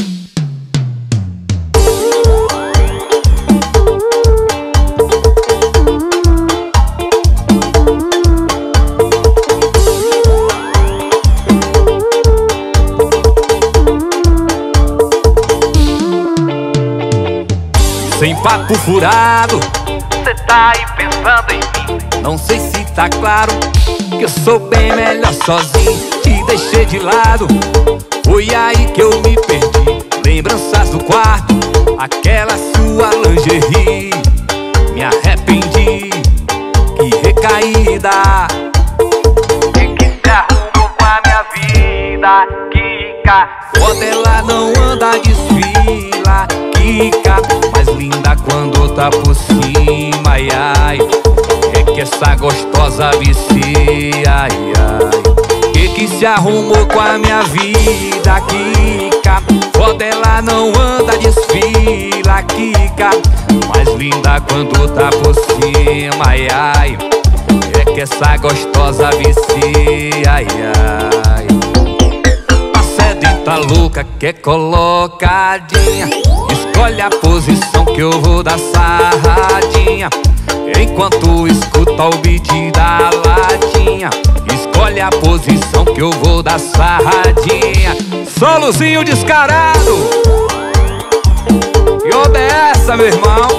Sem papo furado, cê tá aí pensando em mim. não sei se tá claro. que eu sou bem melhor sozinho. Te deixei de lado, foi aí que eu me perdi. Lembranças do quarto, aquela sua lingerie. Me arrependi, que recaída. Que que se arrumou com a minha vida, Kika? Foda, ela não anda, desfila, Kika. Mais linda quando tá por cima, ai, ai. É que essa gostosa vicia, ai, ai. Que que se arrumou com a minha vida, Kika? Foda, ela não anda, desfila, Kika. Mais linda quando tá por cima, ai, ai. É que essa gostosa vicia, ai, ai. A sedenta louca que é colocadinha, escolhe a posição que eu vou dar sarradinha. Enquanto escuta o beat da latinha, escolhe a posição que eu vou dar sarradinha. Solozinho descarado. Que onda é essa, meu irmão?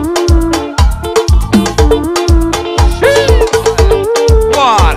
Bora!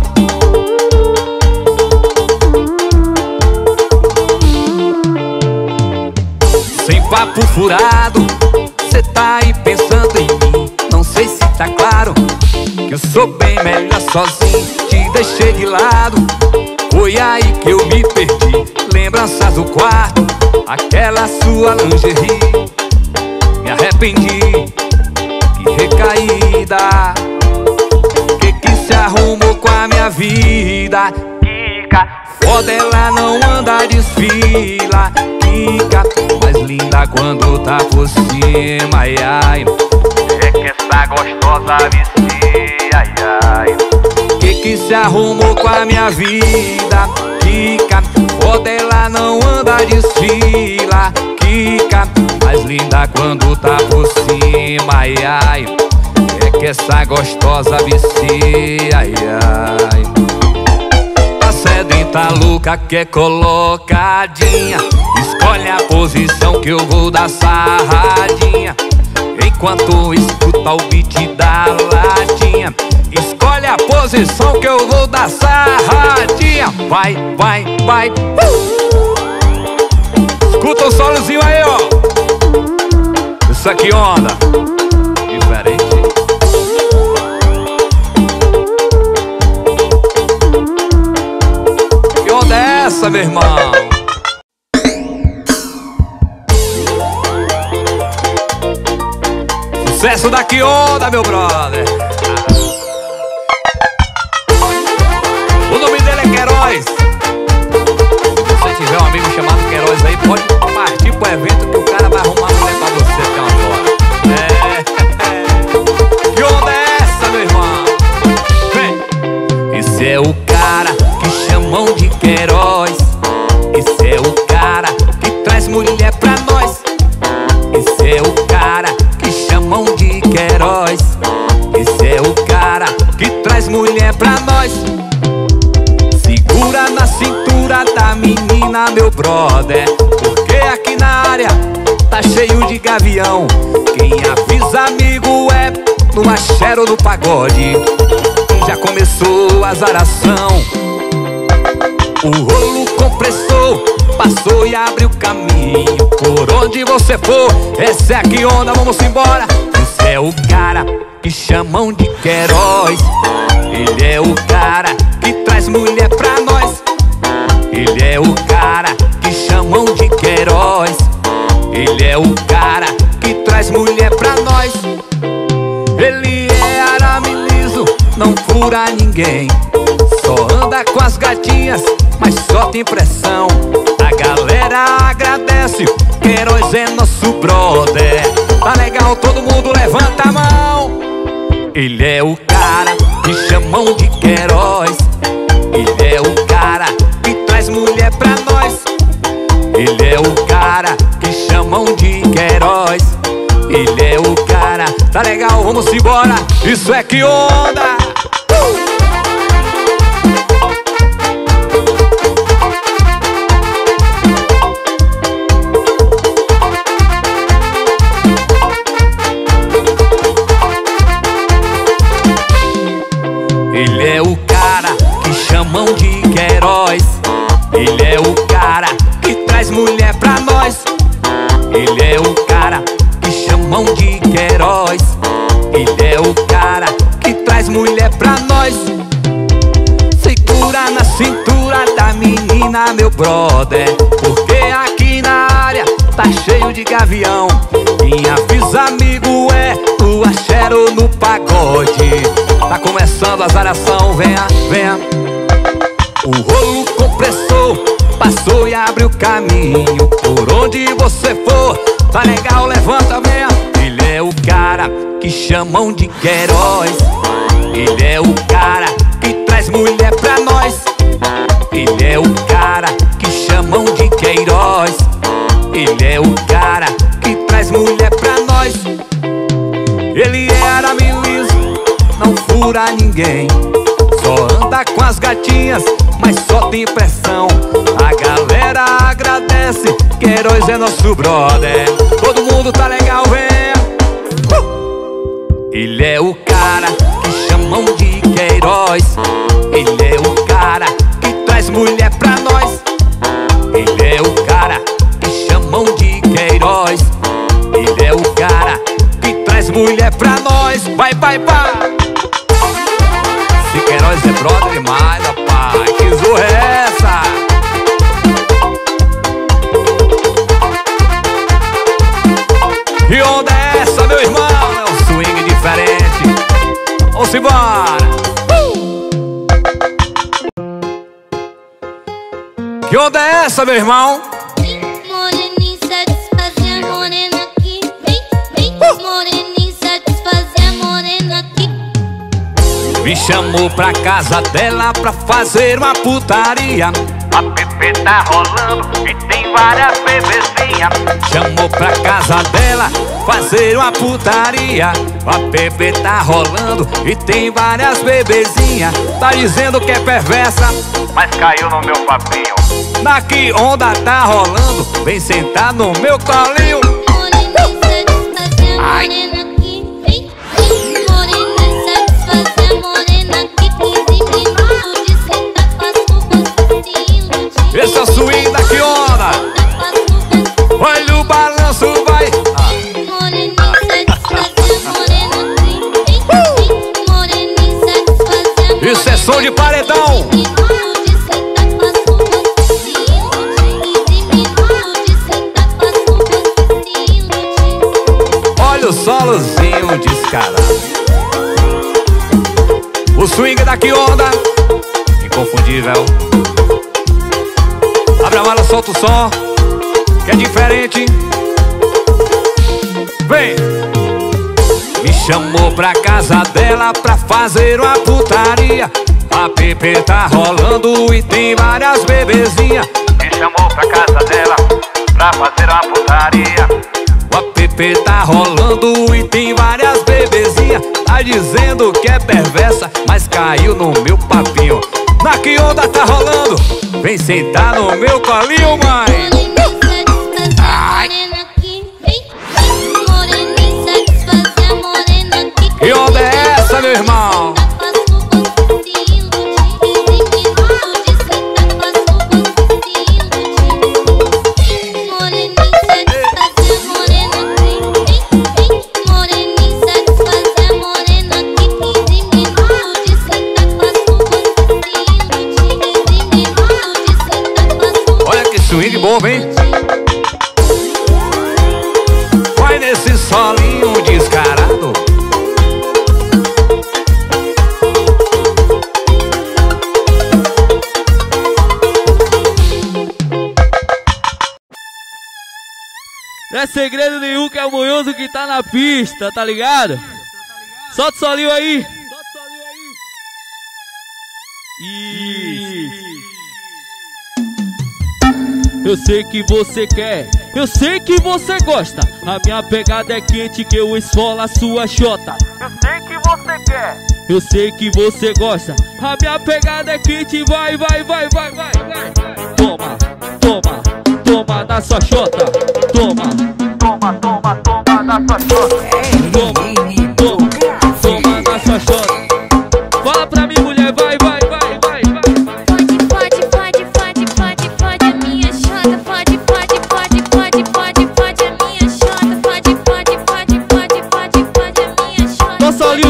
Sem papo furado, cê tá aí pensando em mim. Não sei se tá claro que eu sou bem melhor sozinho. Te deixei de lado, foi aí que eu me perdi. Lembranças do quarto, aquela sua lingerie. Me arrependi, que recaída. Que que se arrumou com a minha vida, Kika? Foda, ela não anda, desfila, Kika. Mais linda quando tá por cima, ai, ai. É que essa gostosa vicia, ai, ai. Que que se arrumou com a minha vida, Kika? Foda, ela não anda, desfila, Kika. Mais linda quando tá por cima, ai, ai. É que essa gostosa vicia, ai, ai. A sedenta louca que é colocadinha, escolhe a posição que eu vou dar sarradinha. Enquanto escuta o beat da latinha, escolhe a posição que eu vou dar sarradinha. Vai, vai, vai. uh! Escuta o solozinho aí, ó. Isso aqui onda diferente. Que onda é essa, meu irmão? Sucesso da Que Onda, meu brother. O nome dele é Queiroz. Se você tiver um amigo chamado Queiroz aí, pode partir pro evento que o cara vai arrumar mulher pra você até uma hora. É. Que onda é essa, meu irmão? Vem. Esse é o cara que chamam de Queiroz. Esse é o cara que traz mulher pra nós. Esse é o cara que chamam de Queiroz. Esse é o cara que traz mulher pra nós. Segura na cintura da menina, meu brother, porque aqui na área tá cheio de gavião. Quem avisa amigo é no axé ou no pagode. Já começou a azaração. O rolo compressor passou e abriu caminho. Por onde você for, essa é a Que Onda, vamos embora. Esse é o cara que chamam de Queiroz. Ele é o cara que traz mulher pra nós. Ele é o cara que chamam de Queiroz. Ele é o cara que traz mulher pra nós. Ele é arame liso, não fura ninguém. Só anda com as gatinhas, mas só tem pressão. A galera agradece, Queiroz é nosso brother. Tá legal, todo mundo levanta a mão. Ele é o cara que chamam de Queiroz. Ele é o cara que traz mulher pra nós. Ele é o cara que chamam de Queiroz. Ele é o cara, tá legal, vamos embora. Isso é Que Onda. uh! Ele é o cara de Queiroz. Ele é o cara que traz mulher pra nós. Segura na cintura da menina, meu brother, porque aqui na área tá cheio de gavião. Quem avisa, amigo, é o axero no pagode. Tá começando a zaração, venha, venha. O rolo compressor passou e abre o caminho. Por onde você for, tá legal, levanta, venha. Ele é o cara que chamam de Queiroz. Ele é o cara que traz mulher pra nós. Ele é o cara que chamam de Queiroz. Ele é o cara que traz mulher pra nós. Ele era meio liso, não fura ninguém. Só anda com as gatinhas, mas só tem pressão. A galera agradece, Queiroz é nosso brother. Todo mundo tá legal, vem. uh! Ele é o cara que chamam de Queiroz. Ele é o cara que traz mulher pra nós. Ele é o cara que chamam de Queiroz. Ele é o cara que traz mulher pra nós. Vai, vai, vai. Se Queiroz é brother demais, rapaz, que zorra é essa? Que onda é essa, meu irmão? É um swing diferente. Vamos embora. Que onda é essa, meu irmão? Moreninha satisfazer a morena aqui. Vem, vem, moreninha satisfazer a morena aqui. Me chamou pra casa dela pra fazer uma putaria. A Pepe tá rolando e tem várias bebezinhas. Chamou pra casa dela fazer uma putaria. A Pepe tá rolando e tem várias bebezinhas. Tá dizendo que é perversa, mas caiu no meu papinho. Na que onda tá rolando, vem sentar no meu colinho. Ai. Esse é o swing da que onda. Olha o balanço, vai. Ah. Isso é som de paredão. Olha o solozinho descarado. O swing da que onda, inconfundível. Abre a mala, solta o som, que é diferente. Vem! Me chamou pra casa dela pra fazer uma putaria. A Pepe tá rolando e tem várias bebezinhas. Me chamou pra casa dela pra fazer uma putaria. A Pepe tá rolando e tem várias bebezinhas. Tá dizendo que é perversa, mas caiu no meu papinho. Na que onda tá rolando, vem sentar no meu colinho, mãe. Ai. Que onda é essa, meu irmão? Swing bom, vem. Vai nesse solinho descarado. Não é segredo nenhum que é o Munhoso que tá na pista, tá ligado? Solta o solinho aí. Isso. Eu sei que você quer, eu sei que você gosta. A minha pegada é quente que eu esfolo a sua xota. Eu sei que você quer, eu sei que você gosta. A minha pegada é quente, vai, vai, vai, vai, vai, vai. Toma, toma, toma da sua xota. Toma, toma, toma, toma da sua xota. Toma, toma, toma da sua xota. Fala pra mim, mulher, vai, vai, vai, vai, vai. Pode, pode, pode, pode, pode, pode a minha xota. Pode, pode, pode, pode, pode, pode a minha xota. Pode, pode, pode, pode,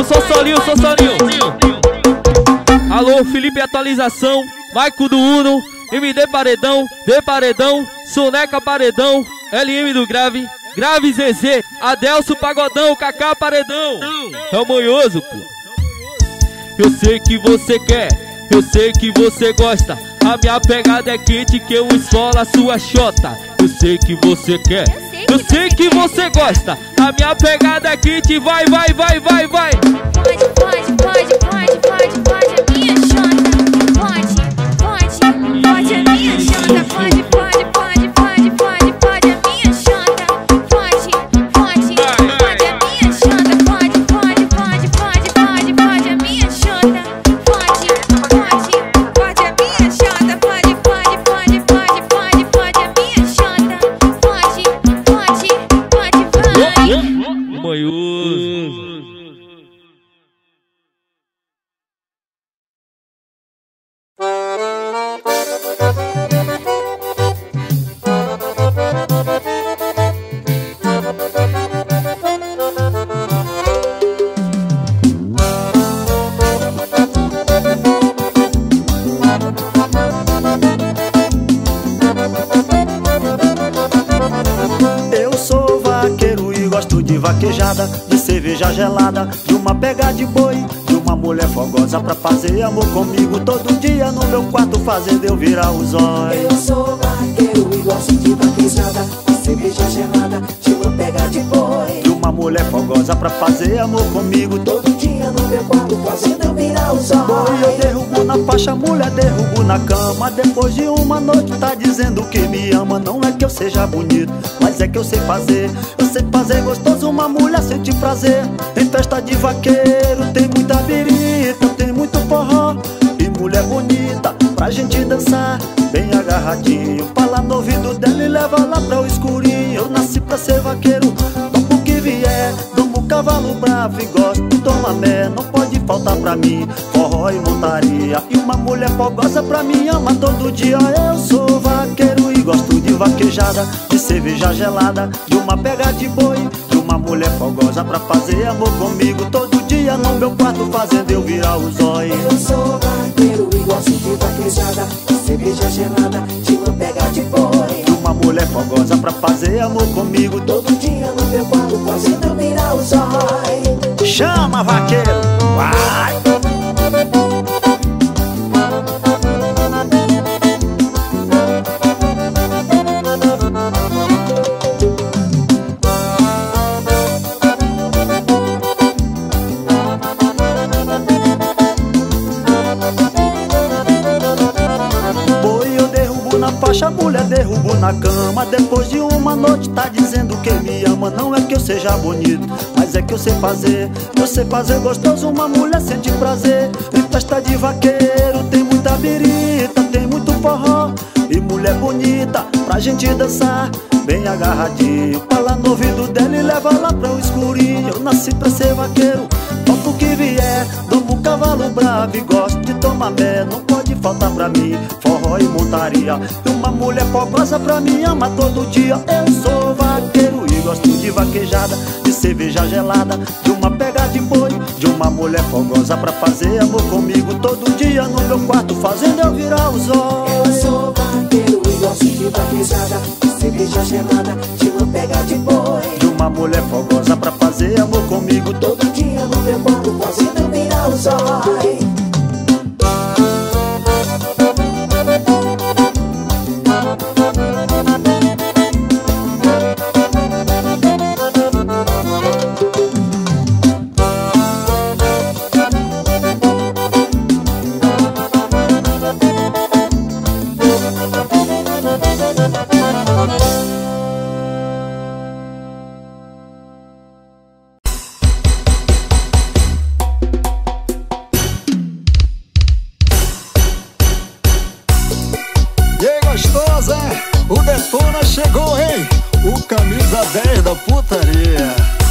sou solinho, sou solinho. Alô, Felipe Atualização, Maico do Uno, M D Paredão, D Paredão, Soneca Paredão, L M do Grave, Grave Z Z, Adelso Pagodão, Kaká Paredão. É o manhoso, pô. Eu sei que você quer, eu sei que você gosta. A minha pegada é quente que eu esfolo a sua xota. Eu sei que você quer, eu sei que você gosta. A minha pegada é quente, vai, vai, vai, vai, vai. Pode, pode, pode, pode, pode, pode a minha xota. Pode, pode, pode a minha xota. Pode, pode, pode, pode, pode, pode a minha xota. Pode, pode, pode a minha xota. Pode, pode, pode, pode, pode, pode a minha xota. Pode, pode, pode a minha xota. Pode, pode, pode, pode, pode, pode a minha xota. Pode, pode, pode, vai. Manhoso. Vaquejada, de cerveja gelada, de uma pega de boi, de uma mulher fogosa pra fazer amor comigo todo dia no meu quarto, fazendo eu virar os olhos. Eu sou vaqueiro e gosto de vaquejada, de cerveja gelada, de uma pega de boi, de uma mulher fogosa pra fazer amor comigo todo dia no meu quarto, fazendo eu virar os olhos. Boi eu derrubo na faixa, mulher derrubo na cama. Depois de uma noite tá dizendo que me ama. Não é que eu seja bonito, mas é que eu sei fazer. Eu sei fazer gostoso, uma mulher sente prazer. Em festa de vaqueiro tem muita birita, tem muito forró e mulher bonita pra gente dançar bem agarradinho. Fala no ouvido dela e leva lá pra o escurinho. Eu nasci pra ser vaqueiro, topo o que vier, domo cavalo bravo e gosto de tomar mé. Não pode faltar pra mim forró e montaria, e uma mulher fogosa pra mim ama todo dia. Eu sou vaqueiro e gosto de vaquejada, de cerveja gelada, de uma pega de boi, de uma mulher fogosa pra fazer amor comigo todo dia no meu quarto, fazendo eu virar os olhos. Eu sou vaqueiro e gosto de vaquejada, de cerveja gelada, de uma pega de boi, de uma mulher fogosa pra fazer amor comigo todo dia no meu quarto, fazendo eu virar os olhos. Chama, vaqueiro, vai! A mulher derrubo na cama. Depois de uma noite tá dizendo que me ama. Não é que eu seja bonito, mas é que eu sei fazer. Eu sei fazer gostoso, uma mulher sente prazer. Em festa de vaqueiro tem muita birita, tem muito forró e mulher bonita pra gente dançar bem agarradinho. Fala no ouvido dela e leva lá pra o escurinho. Eu nasci pra ser vaqueiro, topo o que vier, domo um cavalo bravo e gosto de tomar mé. Não pode faltar pra mim forró e montaria, e uma mulher fogosa pra mim ama todo dia. Eu sou vaqueiro e gosto de vaquejada, de cerveja gelada, de uma pega de boi, de uma mulher fogosa pra fazer amor comigo todo dia no meu quarto, fazendo eu virar os olhos. Eu sou vaqueiro e gosto de vaquejada, de cerveja gelada, de uma pega de boi, de uma mulher fogosa pra fazer amor comigo todo dia no meu quarto, fazendo eu virar os olhos. O Detona chegou, hein? O camisa dez da putaria.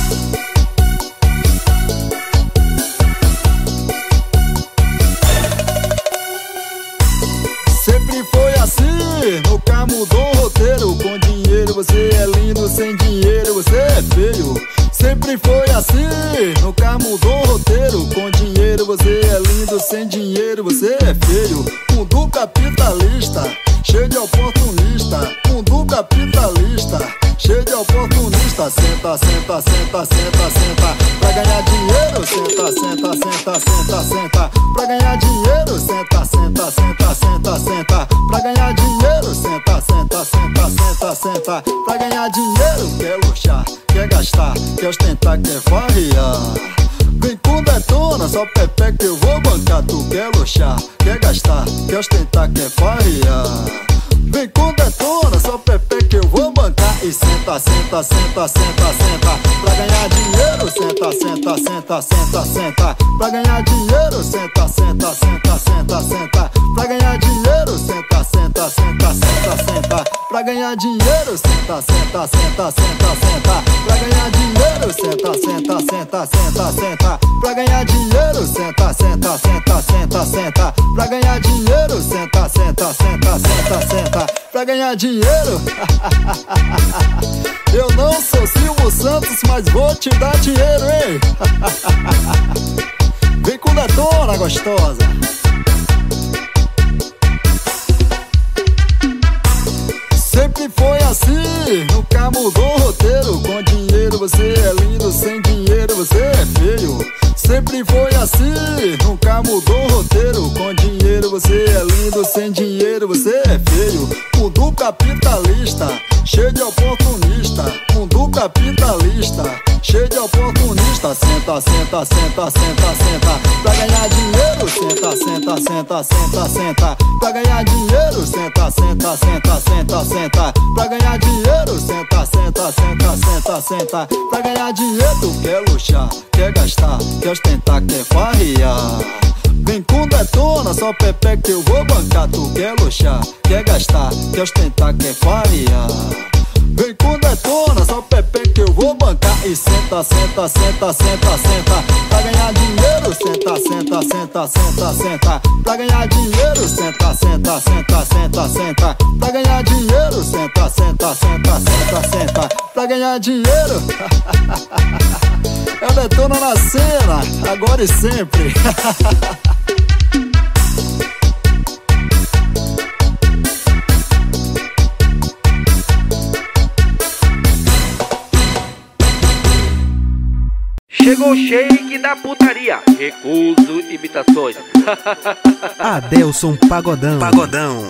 Sempre foi assim, nunca mudou o roteiro. Com dinheiro você é lindo, sem dinheiro você é feio. Sempre foi assim, nunca mudou o roteiro. Com dinheiro você é lindo, sem dinheiro você é feio. Mundo capitalista, cheio de oportunista. Mundo capitalista, cheio de oportunista. Senta, senta, senta, senta, senta. Pra ganhar dinheiro, senta, senta, senta, senta, senta. Pra ganhar dinheiro, senta, senta, senta, senta, senta. Pra ganhar dinheiro, senta, senta, senta, senta, senta. Pra ganhar dinheiro, quer luxar, quer gastar, quer ostentar, quer variar. Vem com detona, só Pepe que eu vou bancar. Tu quer luxar, quer gastar, quer ostentar, quer variar. Vem com detona, só Pepe que eu vou bancar. E senta, senta, senta, senta, senta. Pra ganhar dinheiro, senta, senta, senta, senta, senta. Pra ganhar dinheiro, senta, senta, senta, senta, senta. Pra ganhar dinheiro, senta, senta, senta, senta, senta. Pra ganhar dinheiro, senta, senta, senta, senta, senta. Pra ganhar dinheiro, senta, senta, senta, senta, senta. Pra ganhar dinheiro, senta, senta, senta, senta, senta. Pra ganhar dinheiro, senta, senta, senta, senta, senta. Pra ganhar dinheiro, eu não sou Silvio Santos, mas vou te dar dinheiro, hein? Vem com detona, gostosa. Sempre foi assim, nunca mudou o roteiro. Com dinheiro você é lindo, sem dinheiro você é feio. Sempre foi assim, nunca mudou o roteiro. Com dinheiro você é lindo, sem dinheiro você é feio. Mundo capitalista, cheio de oportunista. Mundo capitalista, cheio de oportunista. Senta, senta, senta, senta, senta. Pra ganhar dinheiro, senta, senta, senta, senta, senta. Pra ganhar dinheiro, senta, senta, senta, senta, senta. Pra ganhar dinheiro, senta, senta, senta, senta, senta. Pra ganhar dinheiro, tu quer luxar, quer gastar, quer ostentar, quer farrear. Vem com detona, só Pepe que eu vou bancar. Tu quer luxar, quer gastar, quer ostentar, quer farrear. Vem com detona, só Pepe que eu vou bancar. E senta, senta, senta, senta, senta. Pra ganhar dinheiro, senta, senta, senta, senta, senta. Pra ganhar dinheiro, senta, senta, senta, senta, senta. Pra ganhar dinheiro, senta, senta, senta, senta, senta. Pra ganhar dinheiro, é o detona na cena, agora e sempre. Chegou o shake da putaria, recuso imitações. Adelson Pagodão. Pagodão.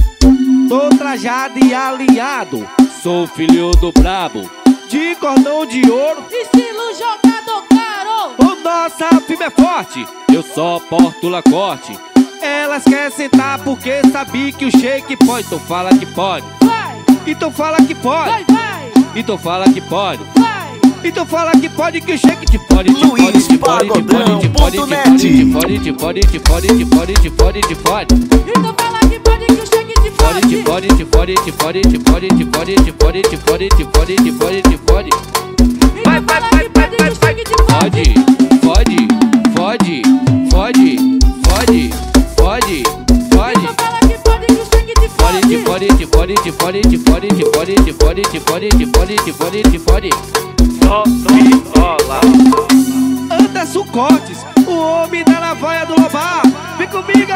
Tô trajado e alinhado, sou filho do brabo, de cordão de ouro, estilo jogador caro. O nossa firma é forte, eu só porto lacote. Elas querem sentar porque sabe que o shake pode. Então fala que pode, vai. Então fala que pode, vai, vai. Então fala que pode, vai. Então fala que pode, que o shake te pode, te pode, te pode, te pode, te pode, te pode, te pode, te pode, te pode, te pode, te pode. Então fala que pode, que o shake te pode. Te pode, te pode, te pode, te pode, te pode, te pode, te pode, te pode, te pode, te pode. Vai, vai, vai, vai, vai, vai. Pode, pode, pode, pode, pode, pode, pode. Então fala que pode, que o shake te pode. Te pode, te pode, te pode, te pode, te pode, te pode, te pode, te pode, te pode, te pode. Só e rola. Anderson Cortes, o homem da navalha do Lobar. Vem comigo,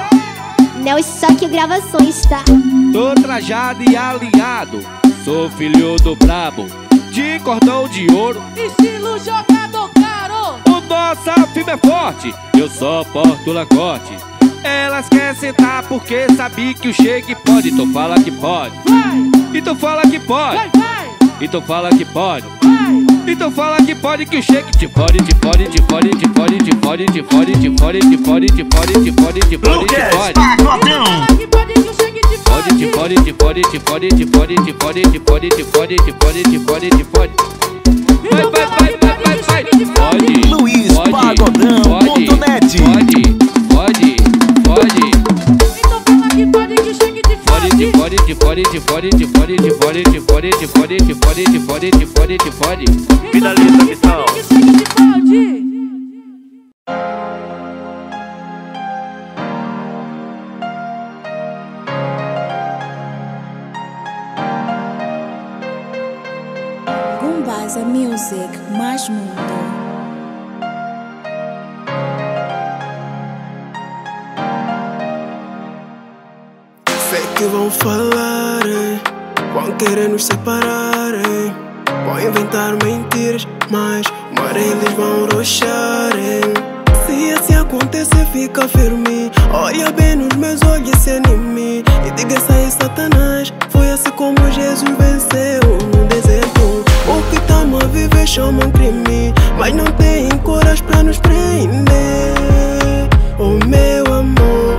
Não Choque Gravações, tá? Tô trajado e alinhado, sou filho do brabo, de cordão de ouro, estilo jogador caro. O nossa firma é forte, eu só porto lacote. Elas querem sentar porque sabe que o shake pode. Então fala que pode, vai. Então fala que pode, vai, vai. Então fala que pode, vai. Então fala que pode, que o shake te pode, te pode, te pode, te pode, te pode, te pode, te pode, te pode, te pode, te pode, te pode, te pode. Que pode, que o shake te pode. Te pode, te pode, te pode, te pode, te pode, te pode, te pode, te pode, te pode, te pode. Vai, vai, vai, vai, vai, vai. Pode. Luiz Pagodão ponto net. Pode, pode, pode. Então fala que pode, que o shake te pode. Te pode, te pode, te pode, te pode, te pode, te pode, te pode, te pode, te pode, te pode, te pode. Finaliza a missão. Que o shake te pode. Gumbasa Music, mais música. que vão falar, hein? Vão querer nos separar, hein? Vão inventar mentiras, mas uma hora eles vão roxar, hein? Se assim acontecer, fica firme. Olha bem nos meus olhos e se anime. E diga isso aí, Satanás. Foi assim como Jesus venceu no deserto. O que estamos a viver chamam crime, mas não tem coragem pra nos prender. Oh meu amor,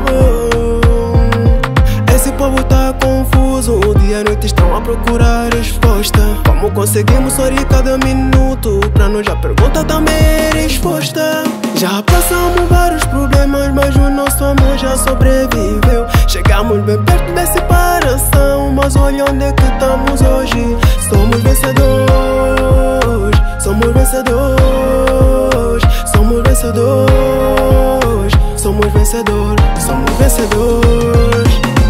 esse povo tá confuso. O dia e a noite estão a procurar resposta. Como conseguimos sorrir cada minuto? Pra nós a pergunta também é resposta. Já passamos vários problemas, mas o nosso amor já sobreviveu. Chegamos bem perto da separação, mas olha onde é que estamos hoje. Somos vencedores, somos vencedores, somos vencedores, somos vencedores, somos vencedores.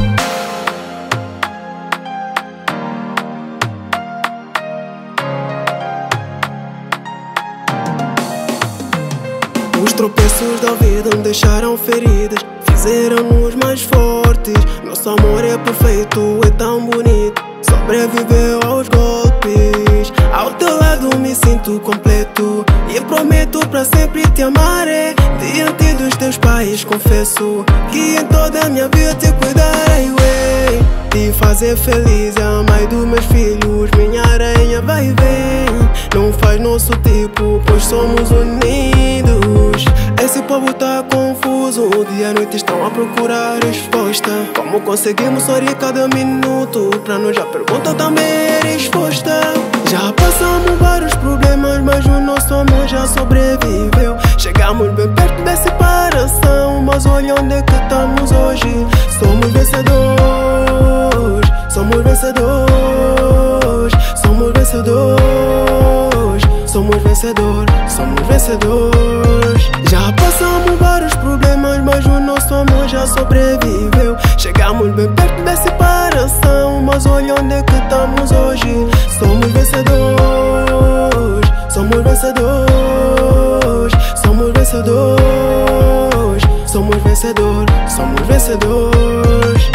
Os tropeços da vida nos deixaram feridas, fizeram-nos mais fortes. Nosso amor é perfeito, é tão bonito, sobreviveu aos golpes. Ao teu lado me sinto completo e prometo pra sempre te amar. É diante dos teus pais confesso que em toda a minha vida te cuidarei, ué. Te fazer feliz, a mãe dos meus filhos, minha aranha vai e vem. Não faz nosso tipo, pois somos unidos. Esse povo tá confuso, o dia e a noite estão a procurar resposta. Como conseguimos sorrir cada minuto? Pra nós a pergunta também é resposta. Já passamos vários problemas, mas o nosso amor já sobreviveu. Chegamos bem perto da separação, mas olha onde é que estamos hoje. Somos vencedores, somos vencedores, somos vencedores, somos vencedores, somos vencedores. Já passamos vários problemas, mas o nosso amor já sobreviveu. Chegamos bem perto da separação, mas olha onde é que estamos hoje. Somos vencedores, somos vencedores, somos vencedores, somos vencedores, somos vencedores.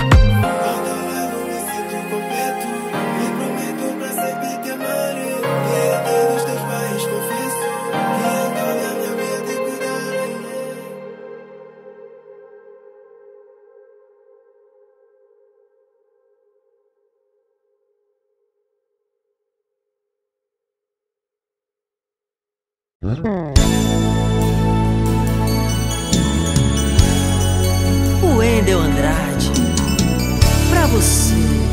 Wendel Andrade, pra você.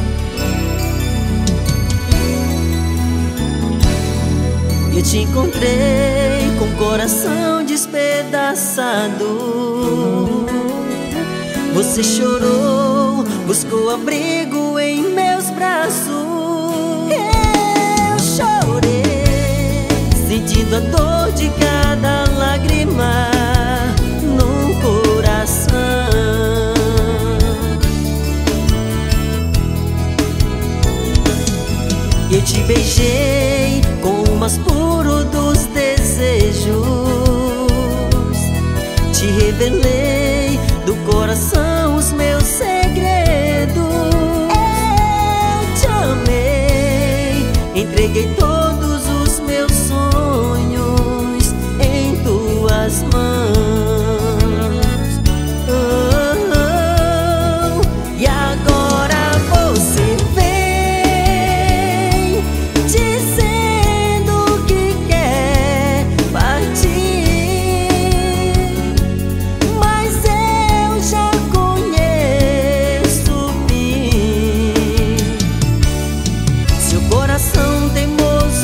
Eu te encontrei com o coração despedaçado. Você chorou, buscou abrigo em meus braços. Eu chorei, sentindo a dor de cada lágrima no coração. Eu te beijei com o mais puro dos desejos. Te revelei do coração os meus segredos. Eu te amei, entreguei todos os meus sonhos em tuas mãos. Oh, oh, oh. E agora você vem dizendo que quer partir, mas eu já conheço o fim. Seu coração teimoso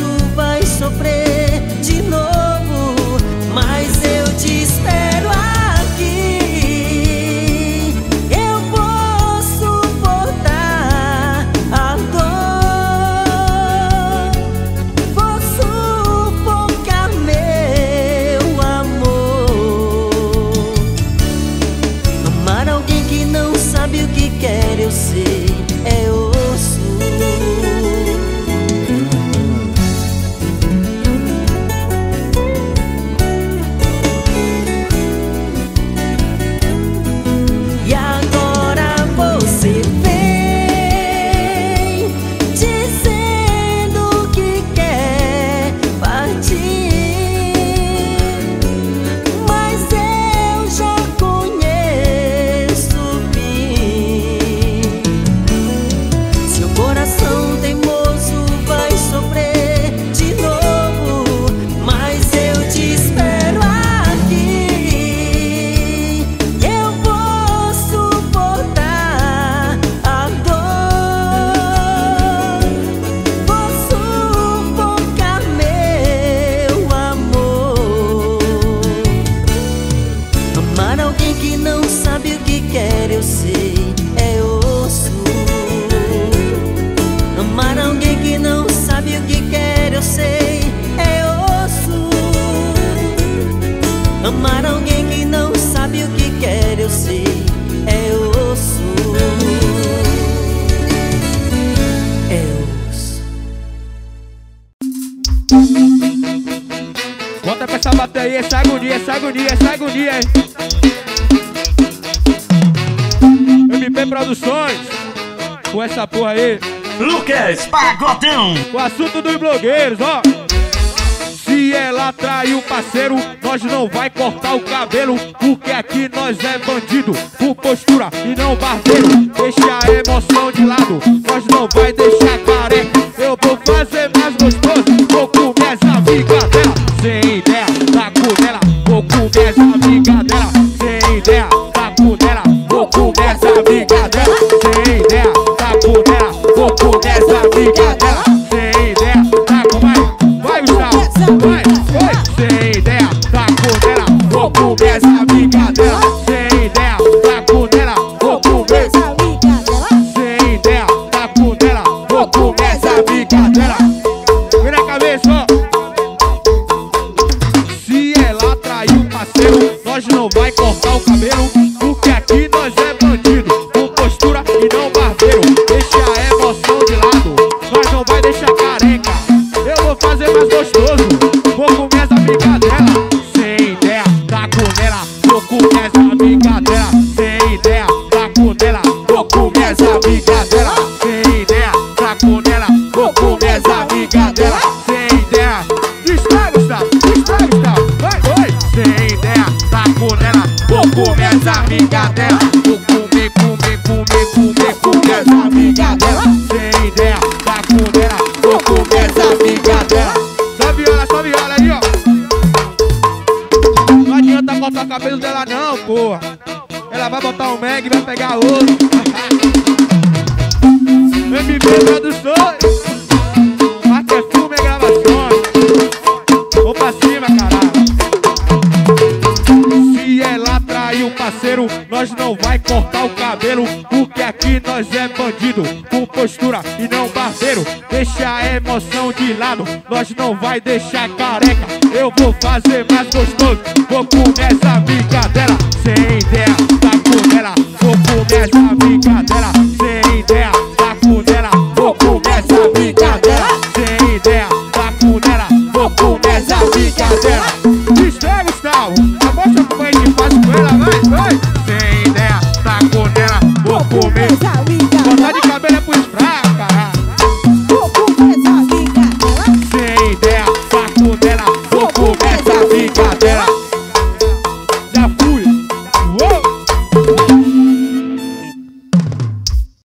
Amar alguém que não sabe o que quer, eu sei, é osso. É osso. Bota pra essa bateria, essa agonia, essa agonia, essa agonia, hein? M P Produções, com essa porra aí. Lucas Pagodão. O assunto dos blogueiros, ó. Se ela trair o parceiro, nós não vai cortar o cabelo, porque aqui nós é bandido, por postura e não barbeiro. Deixa a emoção de lado, nós não vai deixar careca. Eu vou fazer mais gostoso, vou comer essa amiga dela. Sem ideia, tá com ela, vou comer essa amiga dela. Sem ideia, tá com ela, vou comer essa amiga dela. Sem ideia, tá com ela, vou comer essa amiga dela. Sem ideia, tá com ela, vai Gustavo, vai, vai. Sem ideia, tá com ela, vou comer essa amiga dela. Sem ideia, tá com ela, vou comer essa amiga dela. Sem ideia, tá com ela, vou comer essa amiga dela. Vira a cabeça, ó. Se ela trair o parceiro, nós não vai cortar o cabelo, porque aqui nós é bandido, com postura e não barbeiro. Deixa a emoção de lado, nós não vai deixar careca. Eu vou fazer mais gostoso, vou comer essa amiga dela. Sem ideia, tá com ela, vou comer essa amiga dela. Sem ideia, tá com ela, vou comer essa amiga dela. Sem ideia, tá com ela, vou comer essa amiga dela. Sem ideia, distrai Gustavo, distrai Gustavo, vai, vai. Sem ideia, tá com ela, vou comer essa amiga dela. Vou comer, comer, comer, comer, comer essa amiga dela. Sem ideia, tá com ela, vou comer essa amiga dela. Só viola, só viola aí, ó. Não adianta cortar o cabelo dela não, porra. Ela vai botar um mag e vai pegar outro. M P Produções, marca é filme e gravações. Vou pra cima, caralho. Se ela trair o parceiro, nós não vai cortar o cabelo, porque aqui nós é bandido, com postura e não barbeiro. Deixa a emoção de lado, nós não vai deixar careca. Eu vou fazer mais gostoso, vou comer essa amiga dela. Sem ideia, tá com ela, vou comer essa amiga dela. Sem ideia, tá com ela, vou comer essa amiga dela. Sem ideia, tá com ela, vou comer essa amiga dela. Distrai Gustavo, abaixa como a gente faz com ela, vai, vai. Sem ideia, tá com ela, vou comer essa amiga dela. Botar de cabelo é pros fracos, caralho. Vou comer essa amiga dela. Sem ideia, tá com ela, vou comer essa amiga dela.